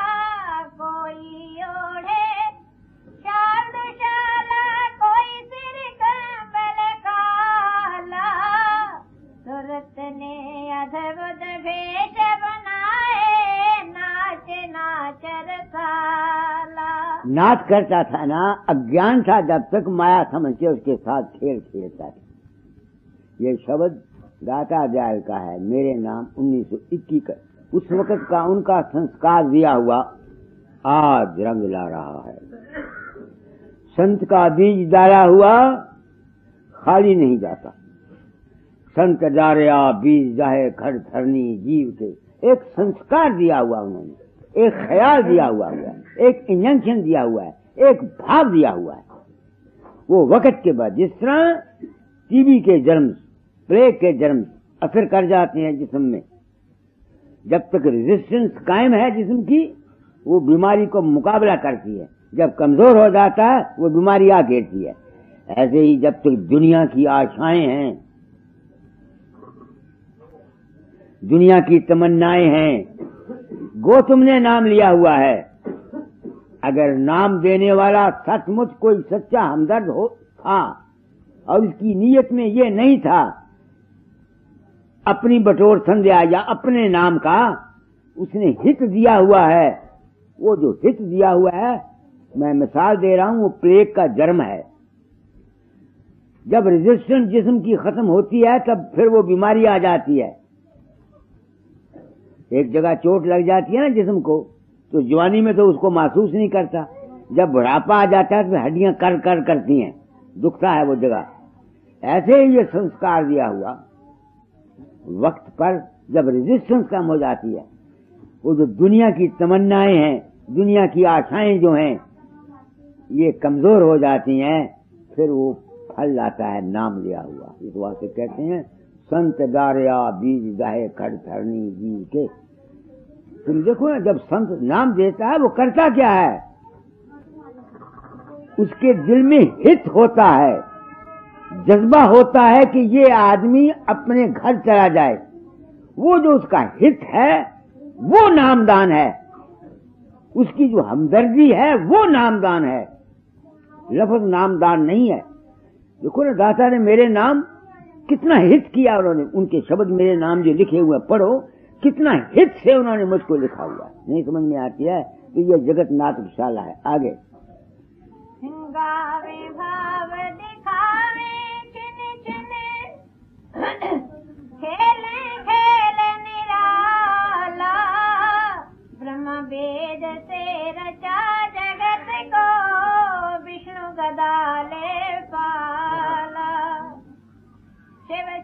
कोई ओढ़े शाल दुशाला, कोई सिर कंबल काला। सूरत ने अद्भुत भेष बनाए, नाच नाच रसाला। नाच करता था ना, अज्ञान था जब तक, माया समझ के उसके साथ खेल खेलता था। ये शब्द दाता दयाल का है, मेरे नाम 1921 का, उस वक्त का उनका संस्कार दिया हुआ आज रंग ला रहा है। संत का बीज डाला हुआ खाली नहीं जाता। संत डारिया बीज जाहे घर धरनी जीव के, एक संस्कार दिया हुआ उन्होंने, एक ख्याल दिया हुआ है, एक इंजंक्शन दिया हुआ है, एक भाव दिया हुआ है। वो वक्त के बाद जिस तरह टीबी के जर्म, प्लेग के जर्म असर कर जाते हैं जिस्म में, जब तक रेजिस्टेंस कायम है जिस्म की, वो बीमारी को मुकाबला करती है। जब कमजोर हो जाता है, वो बीमारी आ घेरती है। ऐसे ही जब तक दुनिया की आशाएं हैं, दुनिया की तमन्नाएं हैं, गो तुमने नाम लिया हुआ है। अगर नाम देने वाला सचमुच कोई सच्चा हमदर्द हो था और उसकी नीयत में ये नहीं था अपनी बटोर संध्या या अपने नाम का, उसने हित दिया हुआ है। वो जो हित दिया हुआ है, मैं मिसाल दे रहा हूं, वो प्लेग का जर्म है। जब रेजिस्टेंस जिस्म की खत्म होती है, तब फिर वो बीमारी आ जाती है। एक जगह चोट लग जाती है ना जिस्म को, तो जवानी में तो उसको महसूस नहीं करता, जब बुढ़ापा आ जाता है तो हड्डियां कर कर करती हैं, दुखता है वो जगह। ऐसे ही ये संस्कार दिया हुआ वक्त पर जब रेजिस्टेंस कम हो जाती है, वो जो दुनिया की तमन्नाएं हैं, दुनिया की आशाएं जो हैं, ये कमजोर हो जाती हैं, फिर वो फल लाता है नाम लिया हुआ। इस वास्ते कहते हैं संत डारिया बीज गाहे खड़ धरनी जी के। तुम देखो ना, जब संत नाम देता है वो करता क्या है, उसके दिल में हित होता है, जज्बा होता है कि ये आदमी अपने घर चला जाए। वो जो उसका हित है वो नामदान है, उसकी जो हमदर्दी है वो नामदान है, लफ्ज नामदान नहीं है। देखो ना, दाता ने मेरे नाम कितना हित किया, उन्होंने उनके शब्द मेरे नाम जो लिखे हुए पढ़ो, कितना हित से उन्होंने मुझको लिखा हुआ। नहीं समझ में आती है तो ये जगत नाटकशाला है। आगे गावे भाव दिखावे चिन चिन, खेले खेले निराला, ब्रह्म वेद से रचा जगत को, विष्णु गदा ले पाला। शिव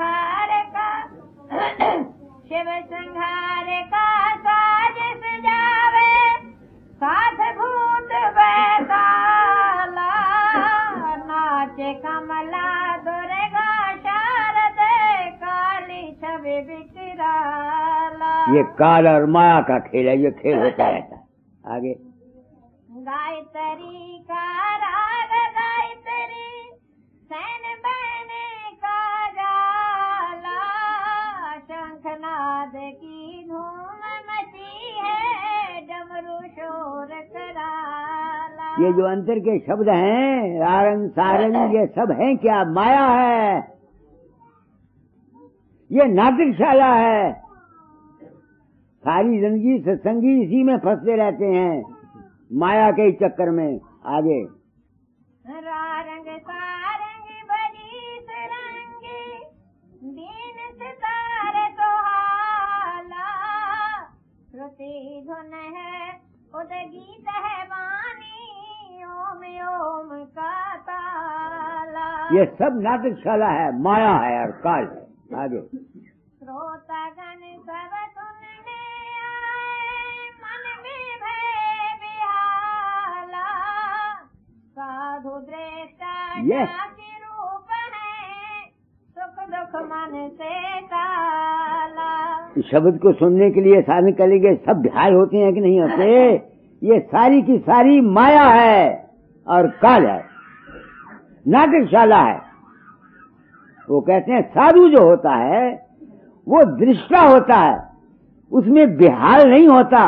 संहार का साज सजावे, साथ भूत बैताला, नाचे कमला दुर्गा शारद, काली छवि विकराला। ये काल और माया का खेल है, ये खेल होता रहता है। आगे गायत्री का राग, गायत्री सैन बहने का जाला, शंखनाद की धूम मची है, डमरू शोर कराला। ये जो अंतर के शब्द हैं, आरंग सारंग, ये सब हैं क्या? माया है, ये नाटकशाला है। सारी जिंदगी सत्संगी इसी में फंसते रहते हैं, माया के चक्कर में। आगे रारंग सारंग बड़ी सरंगी, दीन सितारे तो हाला, श्रुति धुन है उद गीत है वाणी, ओम ओम का ताला। ये सब नाटकशाला है, माया है और काल है। आगे श्रोतागण सब सुनने आए, मन में भय बिहाला, साधु दृष्टा जाति रूप है, सुख दुख मन से टाला। इस शब्द को सुनने के लिए साधन करेंगे, सब ध्यान होते हैं कि नहीं होते? ये सारी की सारी माया है और काल है, नाटकशाला है। वो कहते हैं साधु जो होता है वो दृष्टा होता है, उसमें बेहाल नहीं होता,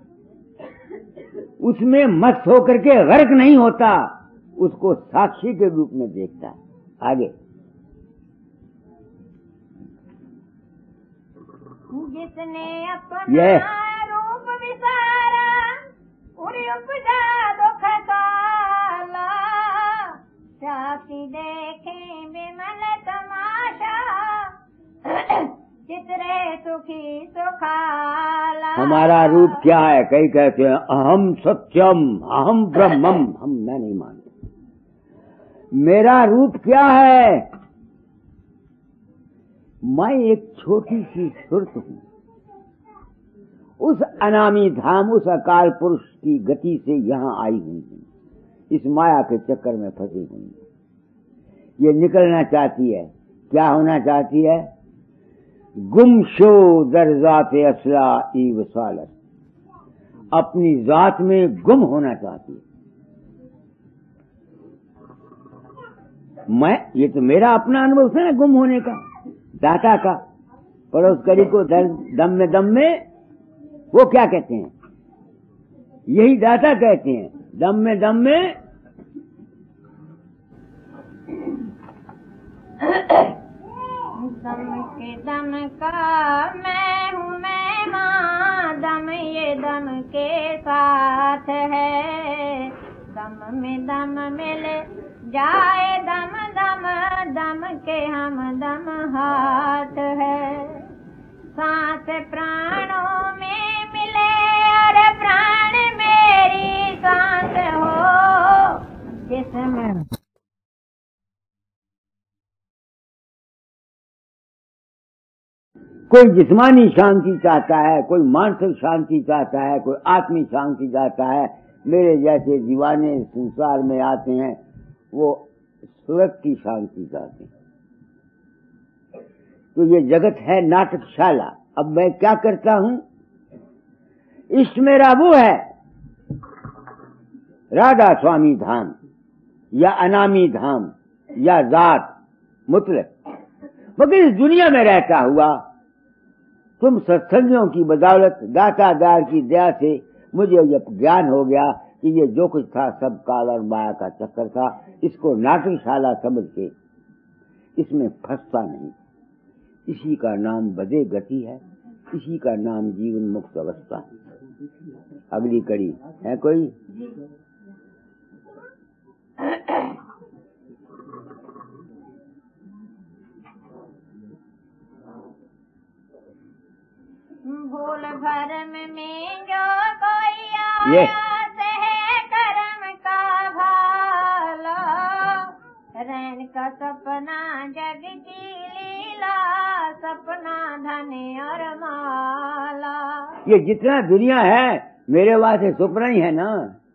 उसमें मस्त होकर के गर्क नहीं होता, उसको साक्षी के रूप में देखता है। आगे जिसने अपना रूप विसारा, उरी उपजा दुख साला, साक्षी देखे विमल तमाशा, चित्रे सुखी सुखाला। हमारा रूप क्या है? कई कहते हैं अहम सत्यम, अहम ब्रह्मम। मैं नहीं मानता। मेरा रूप क्या है? मैं एक छोटी सी सुरत हूँ, उस अनामी धाम, उस अकाल पुरुष की गति से यहाँ आई हुई हूँ, इस माया के चक्कर में फंसी हुई हूँ। ये निकलना चाहती है, क्या होना चाहती है? गुमशो दर ज़ात असला ई वसालत, अपनी जात में गुम होना चाहती है। मैं, ये तो मेरा अपना अनुभव था ना गुम होने का, दाता का। पड़ोसकरी को दम में वो क्या कहते हैं? यही दाता कहते हैं, दम में दम के दम का मैं हूँ मैं माँ, दम ये दम के साथ है, दम में दम मिल जाए, दम दम दम के हम दम हाथ है, सांस प्राणों कोई जिस्मानी शांति चाहता है, कोई मानसिक शांति चाहता है, कोई आत्मिक शांति चाहता है। मेरे जैसे दीवाने संसार में आते हैं, वो स्वर्ग की शांति चाहते हैं। तो ये जगत है नाटकशाला। अब मैं क्या करता हूं? इष्ट मेरा वो है राधा स्वामी धाम या अनामी धाम या जात मुतलक। मगर इस दुनिया में रहता हुआ तुम सत्संगियों की बदौलत, दातादार की दया से मुझे यह ज्ञान हो गया कि ये जो कुछ था सब काल और माया का चक्कर था। इसको नाटकशाला समझ के इसमें फंसता नहीं। इसी का नाम बदे गति है, इसी का नाम जीवन मुक्त अवस्था है। अगली कड़ी है कोई? भूल भरम में जो कोई आयात है कर्म का भाला, रैन का सपना जग की लीला, सपना धन और माला। ये जितना दुनिया है मेरे वास्ते सपना ही है ना।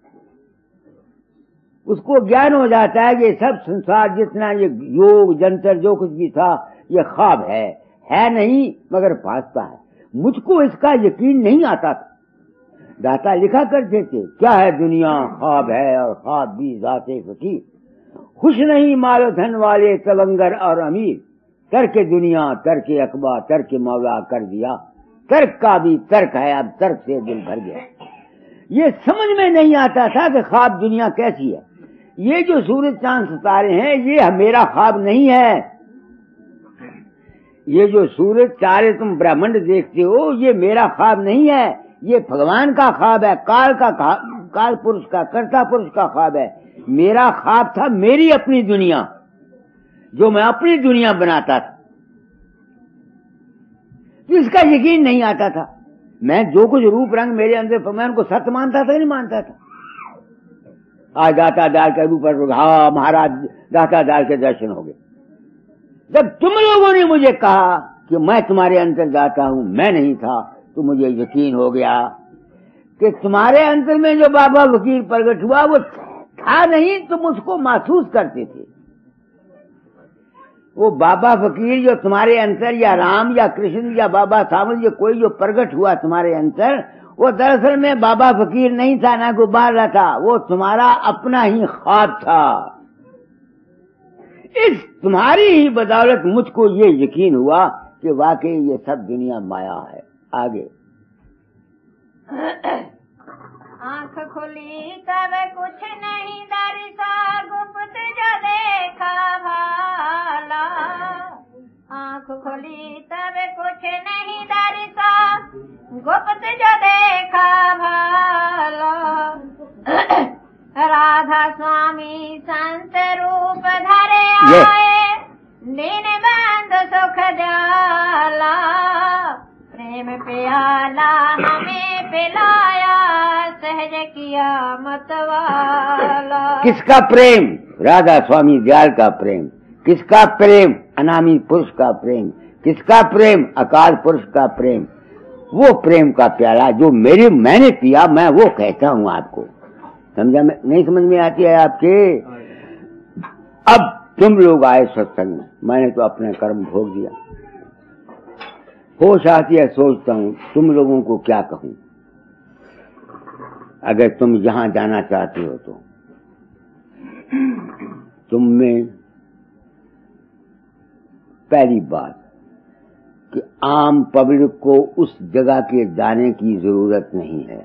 उसको ज्ञान हो जाता है कि ये सब संसार जितना ये योग जंतर जो कुछ भी था ये ख्वाब है नहीं मगर भासता है। मुझको इसका यकीन नहीं आता था। दाता लिखा करते थे क्या है दुनिया, ख्वाब है और ख्वाब भी जाते फकीर। खुश नहीं मालो धन वाले तवंगर और अमीर, तर्क दुनिया तर्क अकबा तर्क मौला कर दिया। तर्क का भी तर्क है, अब तर्क से दिल भर गया। ये समझ में नहीं आता था कि ख्वाब दुनिया कैसी है। ये जो सूरज चांद सितारे हैं ये मेरा ख्वाब नहीं है। ये जो सूरज तारे तुम ब्रह्मांड देखते हो ये मेरा ख्वाब नहीं है, ये भगवान का ख्वाब है। काल पुरुष का, कर्ता पुरुष का ख्वाब है। मेरा ख्वाब था मेरी अपनी दुनिया, जो मैं अपनी दुनिया बनाता था। तो इसका यकीन नहीं आता था। मैं जो कुछ रूप रंग मेरे अंदर, मैं उनको सत्य मानता था नहीं मानता था। आज दातादार के रूप पर, हाँ महाराज दातादार के दर्शन हो गए। जब तुम लोगों ने मुझे कहा कि मैं तुम्हारे अंदर जाता हूं, मैं नहीं था, तो मुझे यकीन हो गया कि तुम्हारे अंदर में जो बाबा फकीर प्रकट हुआ वो था नहीं, तुम उसको महसूस करते थे। वो बाबा फकीर जो तुम्हारे अंदर, या राम या कृष्ण या बाबा सावंत, ये कोई जो प्रकट हुआ तुम्हारे अंदर, वो दरअसल में बाबा फकीर नहीं था, ना कोई बाहर था, वो तुम्हारा अपना ही ख्वाब था। इस तुम्हारी ही बदौलत मुझको ये यकीन हुआ कि वाकई ये सब दुनिया माया है। आगे आँख खुली तब कुछ नहीं दरसा, गुप्त जो देखा भाला। आँख खुली तब कुछ नहीं दरसा, गुप्त जो देखा भाला। राधा स्वामी संत रूप धरे आए, दीन बंद सुख दयाला। प्रेम प्याला हमें पिलाया, सहज किया मतवाला। किसका प्रेम? राधा स्वामी दयाल का प्रेम। किसका प्रेम? अनामी पुरुष का प्रेम। किसका प्रेम? अकाल पुरुष का प्रेम। वो प्रेम का प्याला जो मैंने पिया, मैं वो कहता हूँ आपको। समझा? में नहीं समझ में आती है आपके? अब तुम लोग आए सत्संग में, मैंने तो अपने कर्म भोग दिया। होश आती है, सोचता हूँ तुम लोगों को क्या कहूँ। अगर तुम जहां जाना चाहते हो तो तुम में पहली बात कि आम पब्लिक को उस जगह के जाने की जरूरत नहीं है।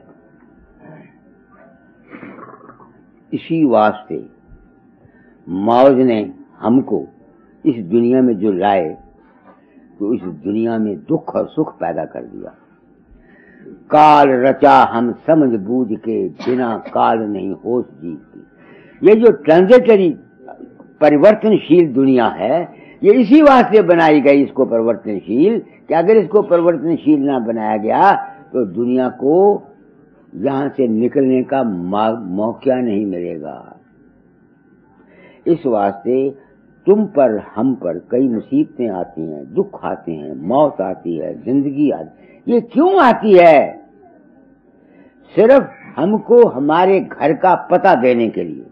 इसी वास्ते मौज ने हमको इस दुनिया में जो लाए, तो इस दुनिया में दुख और सुख पैदा कर दिया। काल रचा हम समझ बूझ के, बिना काल नहीं होश जीती। ये जो ट्रांजिटरी परिवर्तनशील दुनिया है, ये इसी वास्ते बनाई गई, इसको परिवर्तनशील, कि अगर इसको परिवर्तनशील ना बनाया गया तो दुनिया को यहां से निकलने का मौका नहीं मिलेगा। इस वास्ते तुम पर, हम पर कई मुसीबतें आती हैं, दुख आते हैं, मौत आती है, जिंदगी आती। ये क्यों आती है? सिर्फ हमको हमारे घर का पता देने के लिए।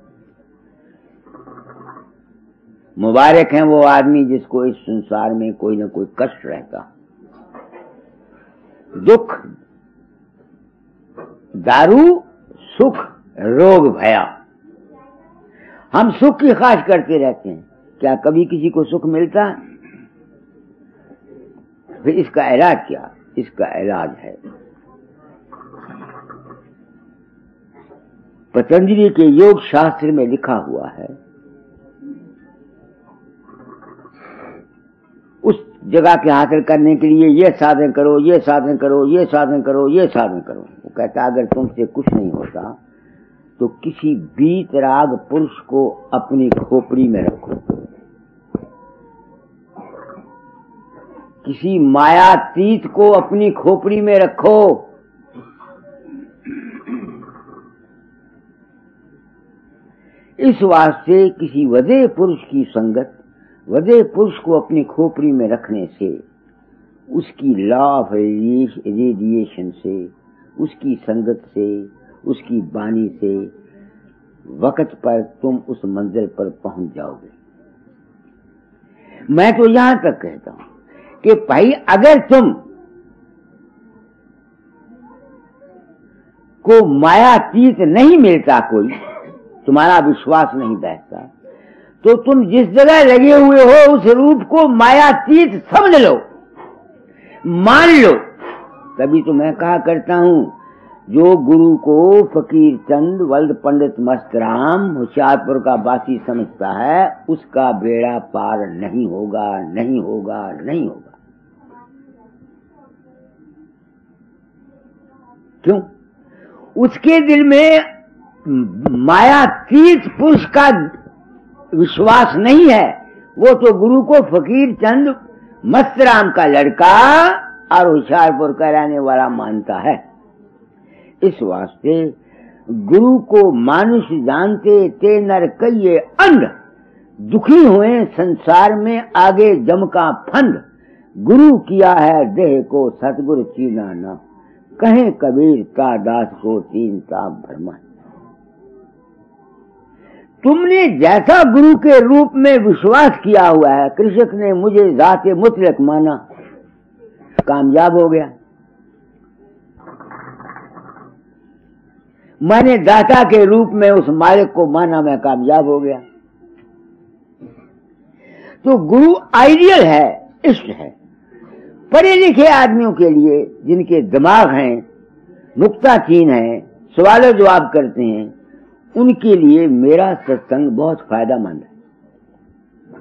मुबारक है वो आदमी जिसको इस संसार में कोई न कोई कष्ट रहता, दुख, दारू, सुख, रोग, भया। हम सुख की ख्वाहिश करते रहते हैं, क्या कभी किसी को सुख मिलता? फिर इसका इलाज क्या? इसका इलाज है पतंजलि के योग शास्त्र में लिखा हुआ है। उस जगह के हासिल करने के लिए ये साधन करो, ये साधन करो, ये साधन करो, ये साधन करो। वो कहता अगर तुमसे कुछ नहीं होता तो किसी वीतराग पुरुष को अपनी खोपड़ी में रखो, किसी मायातीत को अपनी खोपड़ी में रखो। इस वास्ते किसी वधे पुरुष की संगत, वधे पुरुष को अपनी खोपड़ी में रखने से, उसकी लॉ ऑफ रेडिएशन से, उसकी संगत से, उसकी वाणी से वक्त पर तुम उस मंजिल पर पहुंच जाओगे। मैं तो यहां तक कहता हूं कि भाई अगर तुम को मायातीत नहीं मिलता, कोई तुम्हारा विश्वास नहीं बैठता, तो तुम जिस जगह लगे हुए हो उस रूप को मायातीत समझ लो, मान लो। तभी तो मैं कहा करता हूं, जो गुरु को फकीर चंद वल्द पंडित मस्तराम होशियारपुर का बासी समझता है, उसका बेड़ा पार नहीं होगा, नहीं होगा, नहीं होगा। क्यों? उसके दिल में मायातीत पुरुष का विश्वास नहीं है। वो तो गुरु को फकीर चंद मस्तराम का लड़का और होशियारपुर का रहने वाला मानता है। इस वास्ते गुरु को मानुष जानते ते नर कहिए अंध, दुखी हुए संसार में आगे जम का फंद। गुरु किया है देह को सतगुरु चीना ना, कहें कबीर का दास को तीन ताप भरमा। तुमने जैसा गुरु के रूप में विश्वास किया हुआ है, कृषक ने मुझे जाते मुतलक माना, कामयाब हो गया। मैंने दाता के रूप में उस मालिक को माना, मैं कामयाब हो गया। तो गुरु आइडियल है, इष्ट है। पढ़े लिखे आदमियों के लिए, जिनके दिमाग हैं, नुक्ताचीन हैं, सवाल जवाब करते हैं, उनके लिए मेरा सत्संग बहुत फायदेमंद है।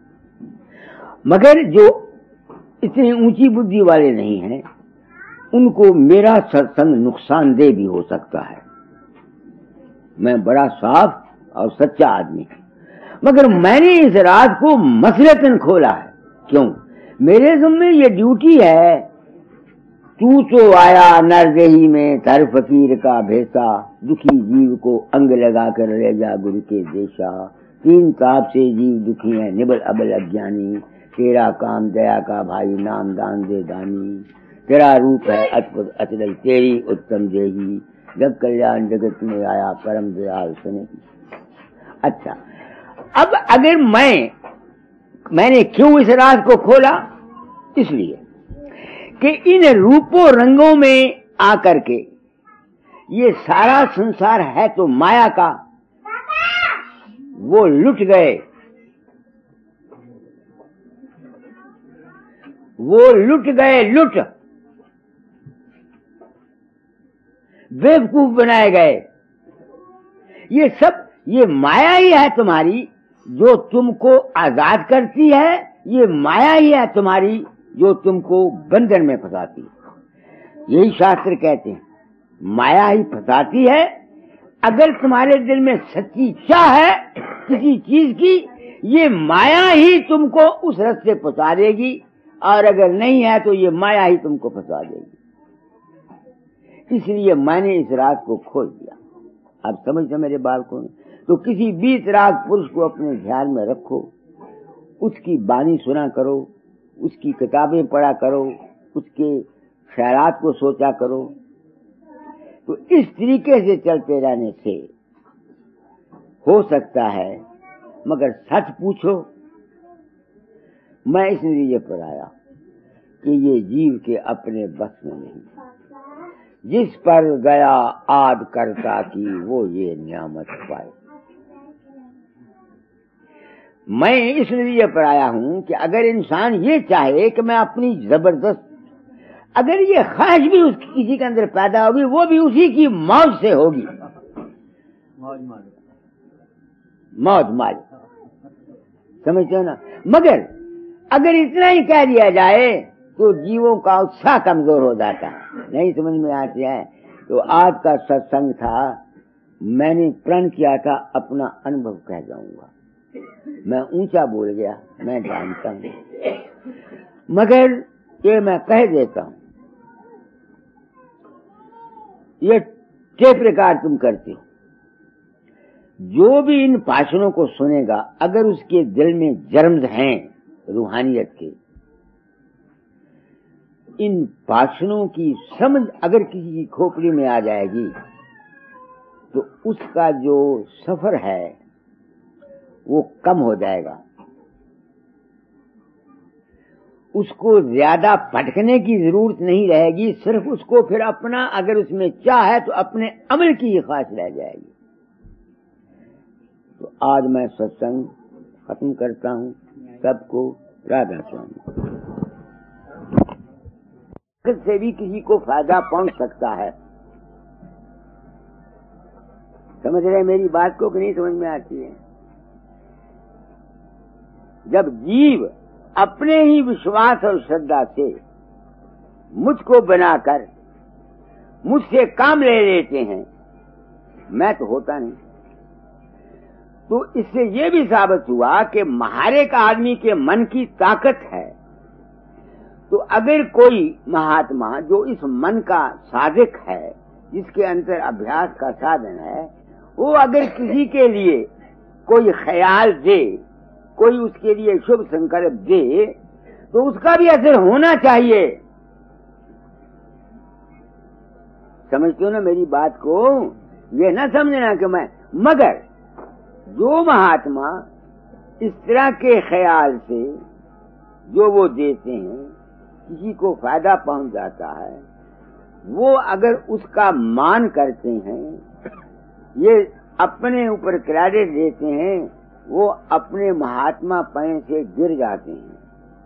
मगर जो इतनी ऊंची बुद्धि वाले नहीं हैं, उनको मेरा सत्संग नुकसानदेह भी हो सकता है। मैं बड़ा साफ और सच्चा आदमी हूं, मगर मैंने इस रात को मसलतन खोला है। क्यों? मेरे ज़िम्मे ये ड्यूटी है। तू तो आया नरदेही में तर फकीर का भेसा, दुखी जीव को अंग लगा कर ले जा गुरु के देशा। तीन ताप से जीव दुखी है, निबल अबल अज्ञानी, तेरा काम दया का भाई, नाम दान दे दानी। तेरा रूप है अद्भुत अचल, तेरी उत्तम देही, जग कल्याण जगत में आया परम दयाल सने। अच्छा, अब अगर मैंने क्यों इस राज को खोला? इसलिए कि इन रूपों रंगों में आकर के ये सारा संसार है तो माया का, वो लुट गए, वो लुट गए, लुट बेवकूफ बनाए गए। ये सब ये माया ही है तुम्हारी, जो तुमको आजाद करती है। ये माया ही है तुम्हारी, जो तुमको बंधन में फंसाती है। यही शास्त्र कहते हैं, माया ही फंसाती है। अगर तुम्हारे दिल में सच्ची इच्छा है किसी चीज की, ये माया ही तुमको उस रास्ते पहुंचा देगी, और अगर नहीं है तो ये माया ही तुमको फंसा देगी। इसलिए मैंने इस राज को खोल दिया। अब समझते मेरे बालकों ने, तो किसी बीत राग पुरुष को अपने ध्यान में रखो, उसकी बानी सुना करो, उसकी किताबें पढ़ा करो, उसके ख्यालात को सोचा करो। तो इस तरीके से चलते रहने से हो सकता है, मगर सच पूछो, मैं इस नतीजे पर आया कि ये जीव के अपने बस में नहीं। जिस पर गया आद करता की वो ये नियामत पाए। मैं इस नतीजे पर आया हूं कि अगर इंसान ये चाहे कि मैं अपनी जबरदस्त, अगर ये ख्वाहिश भी उसकी किसी के अंदर पैदा होगी, वो भी उसी की मौज से होगी। मौज मार, समझते हो ना। मगर अगर इतना ही कह दिया जाए तो जीवों का उत्साह कमजोर हो जाता है, नहीं समझ में आती है। तो आज का सत्संग था, मैंने प्रण किया था अपना अनुभव कह जाऊंगा। मैं ऊंचा बोल गया, मैं जानता हूं, मगर ये मैं कह देता हूं। ये टेप रिकॉर्ड तुम करते हो, जो भी इन भाषणों को सुनेगा, अगर उसके दिल में जर्म्स हैं रूहानियत के, इन भाषणों की समझ अगर किसी की खोपड़ी में आ जाएगी, तो उसका जो सफर है वो कम हो जाएगा। उसको ज्यादा भटकने की जरूरत नहीं रहेगी, सिर्फ उसको फिर अपना, अगर उसमें चाह है तो अपने अमल की ही ख्वाहिश रह जाएगी। तो आज मैं सत्संग खत्म करता हूं। सबको राधा स्वामी। से भी किसी को फायदा पहुंच सकता है। समझ रहे मेरी बात को कि नहीं समझ में आती है? जब जीव अपने ही विश्वास और श्रद्धा से मुझको बनाकर मुझसे काम ले लेते हैं, मैं तो होता नहीं, तो इससे ये भी साबित हुआ कि महारे का आदमी के मन की ताकत है। तो अगर कोई महात्मा जो इस मन का साधक है, जिसके अंदर अभ्यास का साधन है, वो अगर किसी के लिए कोई ख्याल दे, कोई उसके लिए शुभ संकल्प दे, तो उसका भी असर होना चाहिए। समझते हो ना मेरी बात को? ये ना समझना कि मैं, मगर जो महात्मा इस तरह के ख्याल से जो वो देते हैं, किसी को फायदा पहुंच जाता है, वो अगर उसका मान करते हैं, ये अपने ऊपर क्रेडिट देते हैं, वो अपने महात्मा पन से गिर जाते हैं।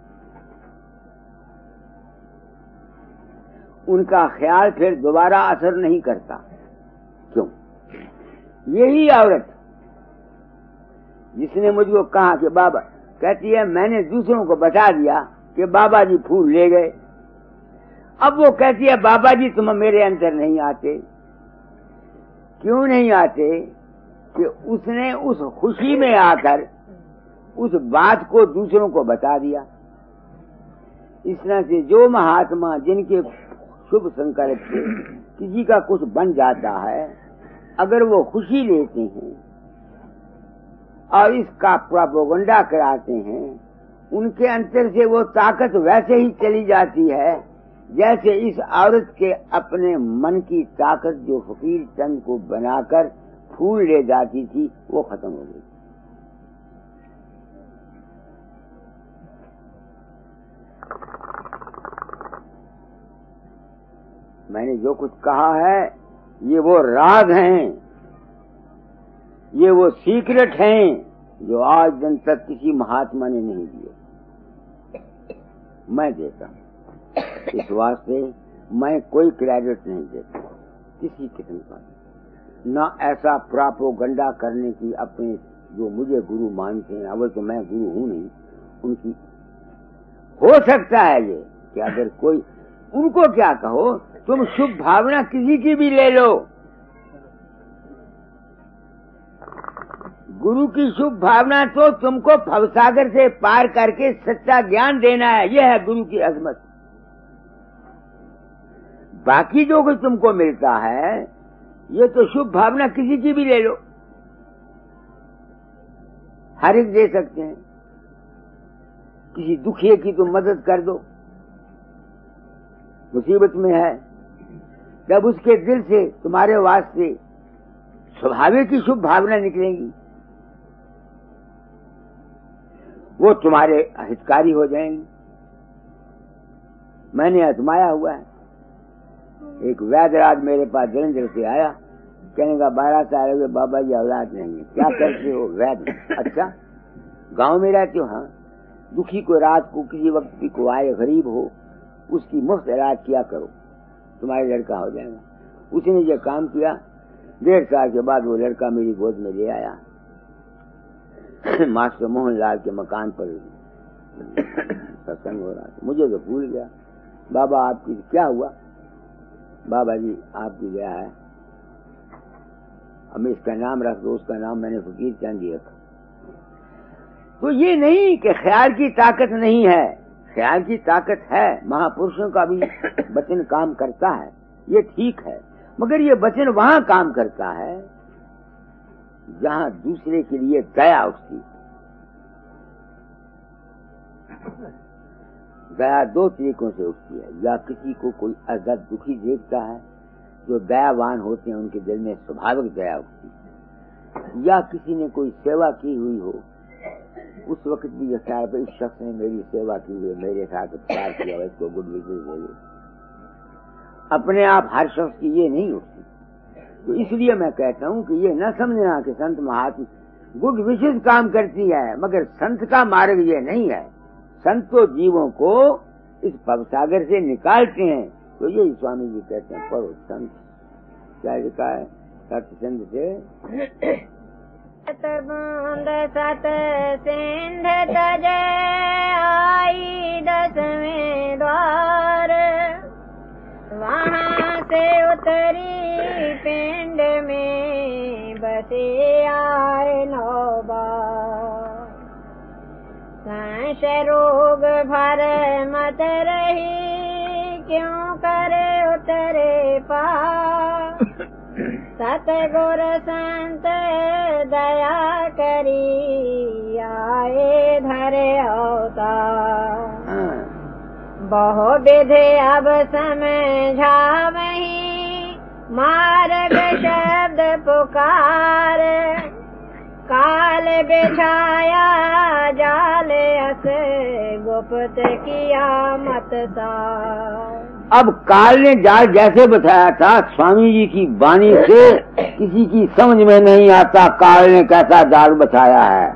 उनका ख्याल फिर दोबारा असर नहीं करता। क्यों? यही औरत जिसने मुझको कहा कि बाबा, कहती है मैंने दूसरों को बता दिया कि बाबा जी फूल ले गए, अब वो कहती है बाबा जी तुम मेरे अंदर नहीं आते। क्यों नहीं आते? कि उसने उस खुशी में आकर उस बात को दूसरों को बता दिया। इस तरह से जो महात्मा जिनके शुभ संकल्प से किसी का कुछ बन जाता है, अगर वो खुशी लेते हैं और इसका प्रोपेगेंडा कराते हैं, उनके अंदर से वो ताकत वैसे ही चली जाती है जैसे इस औरत के अपने मन की ताकत जो फकीर चंद को बनाकर फूल ले जाती थी, वो खत्म हो गई। मैंने जो कुछ कहा है ये वो राज हैं, ये वो सीक्रेट हैं जो आज दिन तक किसी महात्मा ने नहीं दिए। मैं देता हूं। इस वास्ते मैं कोई क्रेडिट नहीं देता किसी किस्म का, न ऐसा प्रोपेगेंडा करने की अपने जो मुझे गुरु मानते हैं, अवश्य तो मैं गुरु हूं नहीं उनकी। हो सकता है ये कि अगर कोई, उनको क्या कहो, तुम शुभ भावना किसी की भी ले लो, गुरु की शुभ भावना तो तुमको भवसागर से पार करके सच्चा ज्ञान देना है। यह है गुरु की अजमत। बाकी जो कुछ तुमको मिलता है, ये तो शुभ भावना किसी की भी ले लो, हर एक दे सकते हैं। किसी दुखिए की तुम मदद कर दो, मुसीबत में है, जब उसके दिल से तुम्हारे वास्ते स्वाभाविक ही शुभ भावना निकलेगी, वो तुम्हारे हितकारी हो जाएंगे। मैंने आजमाया हुआ है। एक वैद्यराज मेरे पास जलंधर से आया, कहने का 12 साल हो गए बाबा जी औलाद नहीं है, क्या करते हो? वैद्य। अच्छा, गांव में रहते हो? हाँ। दुखी को रात को किसी वक्त भी को आए, गरीब हो, उसकी मुफ्त इलाज किया करो, तुम्हारा लड़का हो जाएगा। उसने ये काम किया। 1.5 साल के बाद वो लड़का मेरी गोद में ले आया। मास्टर मोहनलाल के मकान पर सत्संग हो रहा था। मुझे तो भूल गया। बाबा आपकी क्या हुआ? बाबा जी आपकी दया है, हमें इसका नाम रख दो। उसका नाम मैंने फकीर चंद जी रखा। तो ये नहीं कि ख्याल की ताकत नहीं है, ख्याल की ताकत है। महापुरुषों का भी वचन काम करता है, ये ठीक है, मगर ये वचन वहां काम करता है जहां दूसरे के लिए दया उठती। दया 2 तरीकों से उठती है। या किसी को कोई अजद दुखी देखता है, जो दयावान होते हैं उनके दिल में स्वाभाविक दया उठती है। या किसी ने कोई सेवा की हुई हो, उस वक्त भी यह ख्याल पे इस शख्स ने मेरी सेवा की हुई, मेरे साथ उपकार किया, इसको गुड विशेष दे दो। अपने आप हर शख्स की ये नहीं उठती। तो इसलिए मैं कहता हूं कि ये न समझना कि संत महात्मा गुड विशेष काम करती है, मगर संत का मार्ग ये नहीं है। संत तो जीवों को इस भवसागर से निकालते हैं। तो यही स्वामी जी कहते हैं, पढ़ो संत। क्या लिखा है सत्संग से? सत बूंद सत सिंध तजे आई 10वें द्वार, वहाँ से उतरी पिंड में बसे आए 9 बार। संशय रोग भर मत रही, क्यों करे उतरे पार। सतगुर संत दया करी आए धरे अवतार। बहु विधि अब समझावहीं, मार्ग शब्द पुकार। काल बिछाया जाल अस, गुप्त किया मत सार। अब काल ने जाल जैसे बताया था, स्वामी जी की वाणी से किसी की समझ में नहीं आता काल ने कैसा जाल बताया है।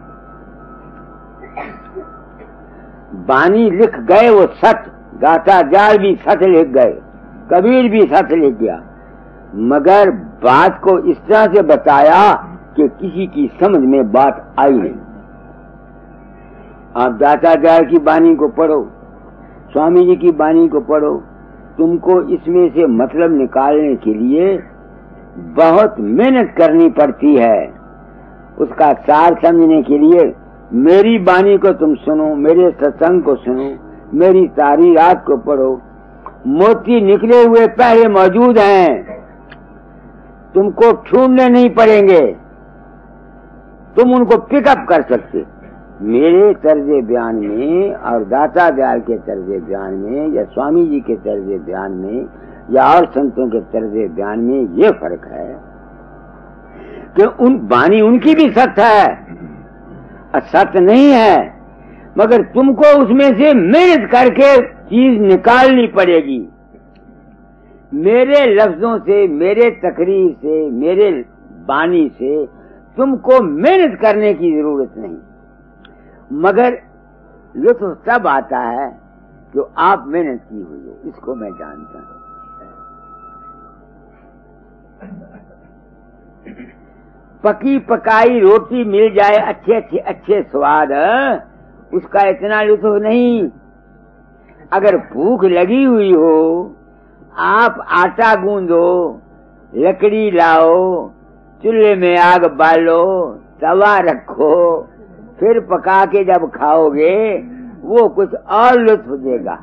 वाणी लिख गए वो सच, गाता जाल भी सच लिख गए, कबीर भी सच लिख गया, मगर बात को इस तरह से बताया कि किसी की समझ में बात आई नहीं। आप दाता जाल की वाणी को पढ़ो, स्वामी जी की वाणी को पढ़ो, तुमको इसमें से मतलब निकालने के लिए बहुत मेहनत करनी पड़ती है। उसका सार समझने के लिए मेरी वाणी को तुम सुनो, मेरे सत्संग को सुनो, मेरी सारी रात को पढ़ो। मोती निकले हुए पहले मौजूद हैं, तुमको ढूंढने नहीं पड़ेंगे, तुम उनको पिकअप कर सकते। मेरे तर्जे बयान में और दाता दयाल के तर्जे बयान में, या स्वामी जी के तर्जे बयान में, या और संतों के तर्जे बयान में ये फर्क है कि उन वाणी उनकी भी सत्य है, असत्य नहीं है, मगर तुमको उसमें से मेहनत करके चीज निकालनी पड़ेगी। मेरे लफ्जों से, मेरे तकरीर से, मेरे वाणी से तुमको मेहनत करने की जरूरत नहीं, मगर लुत्फ तब आता है जो आप मेहनत की हुई हो। इसको मैं जानता हूं। पकी पकाई रोटी मिल जाए, अच्छे स्वाद, उसका इतना लुत्फ नहीं। अगर भूख लगी हुई हो, आप आटा गूंदो, लकड़ी लाओ, चूल्हे में आग बालो, तवा रखो, फिर पका के जब खाओगे वो कुछ और लुत्फ देगा।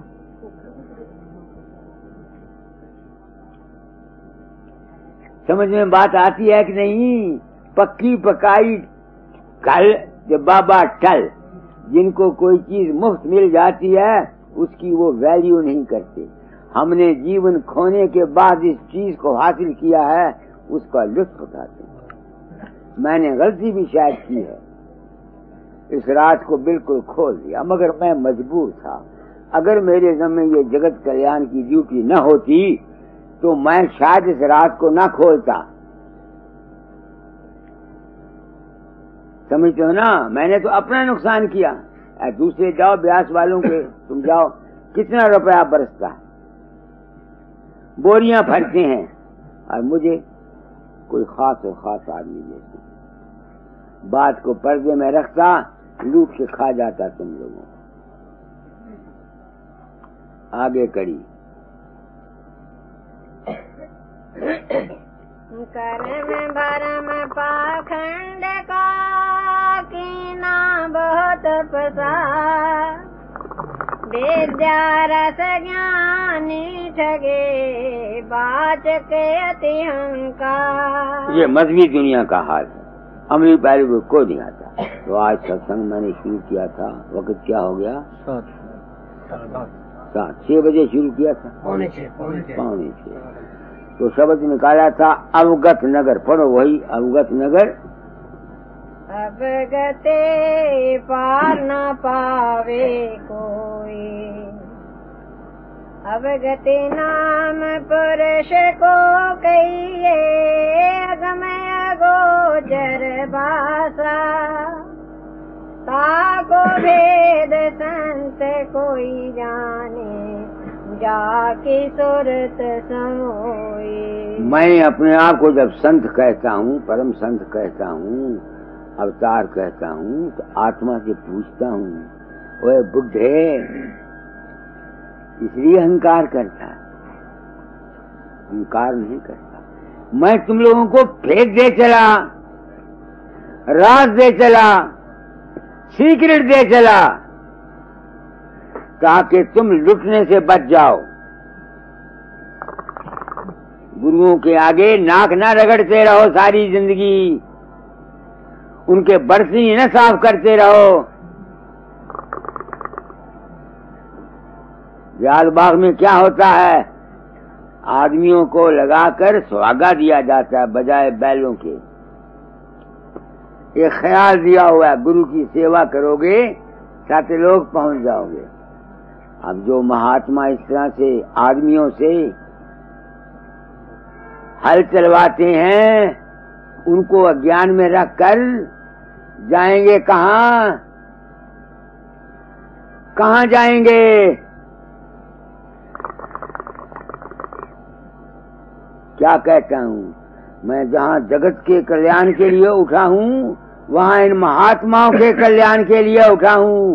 समझ में बात आती है कि नहीं? पक्की पकाई कल बाबा टल, जिनको कोई चीज मुफ्त मिल जाती है उसकी वो वैल्यू नहीं करते। हमने जीवन खोने के बाद इस चीज को हासिल किया है उसका लुत्फ उठाते हैं। मैंने गलती भी शायद की है, इस रात को बिल्कुल खोल दिया, मगर मैं मजबूर था। अगर मेरे ज़म्मे ये जगत कल्याण की ड्यूटी न होती तो मैं शायद इस रात को न खोलता। समझते हो ना, मैंने तो अपना नुकसान किया। दूसरे जाओ, ब्यास वालों के तुम जाओ, कितना रुपया बरसता है, बोरियां भरते हैं, और मुझे कोई खास और खास आदमी जैसे बात को पर्दे में रखता, लूट के खा जाता तुम लोगों। आगे कड़ी कर्म भरम पाखंड का कीना बहुत पसार, विद्या रस ज्ञानी ठगे बाच के अति अहंकार। ये मजहबी दुनिया का हाल है, अमली पहलू को नहीं आता। तो आज सत्संग मैंने शुरू किया था, वक्त क्या हो गया? 6 बजे शुरू किया था, पौने 6। तो शब्द निकाला था अवगत नगर। पढ़ो वही अवगत नगर। अवगते पार न पावे कोई, अवगति नाम पुरुष को कहिए, अगमय गोचर भाषा, ताको भेद संत कोई जाने, जाकी सुरत समोई। मैं अपने आप को जब संत कहता हूँ, परम संत कहता हूँ, अवतार कहता हूँ, तो आत्मा से पूछता हूँ, ओए बुढ़े, इसलिए अहंकार करता है, अहंकार नहीं करता। मैं तुम लोगों को फेंक दे चला, राज दे चला, सीक्रेट दे चला, ताकि तुम लुटने से बच जाओ। गुरुओं के आगे नाक ना रगड़ते रहो सारी जिंदगी, उनके बरसी न साफ करते रहो। लालबाग में क्या होता है, आदमियों को लगाकर सुहागा दिया जाता है बजाय बैलों के। एक ख्याल दिया हुआ है, गुरु की सेवा करोगे साथ लोग पहुंच जाओगे। अब जो महात्मा इस तरह से आदमियों से हल चलवाते हैं, उनको अज्ञान में रखकर जाएंगे कहाँ? कहाँ जाएंगे? क्या कहता हूँ मैं, जहाँ जगत के कल्याण के लिए उठा हूँ, वहाँ इन महात्माओं के कल्याण के लिए उठा हूँ।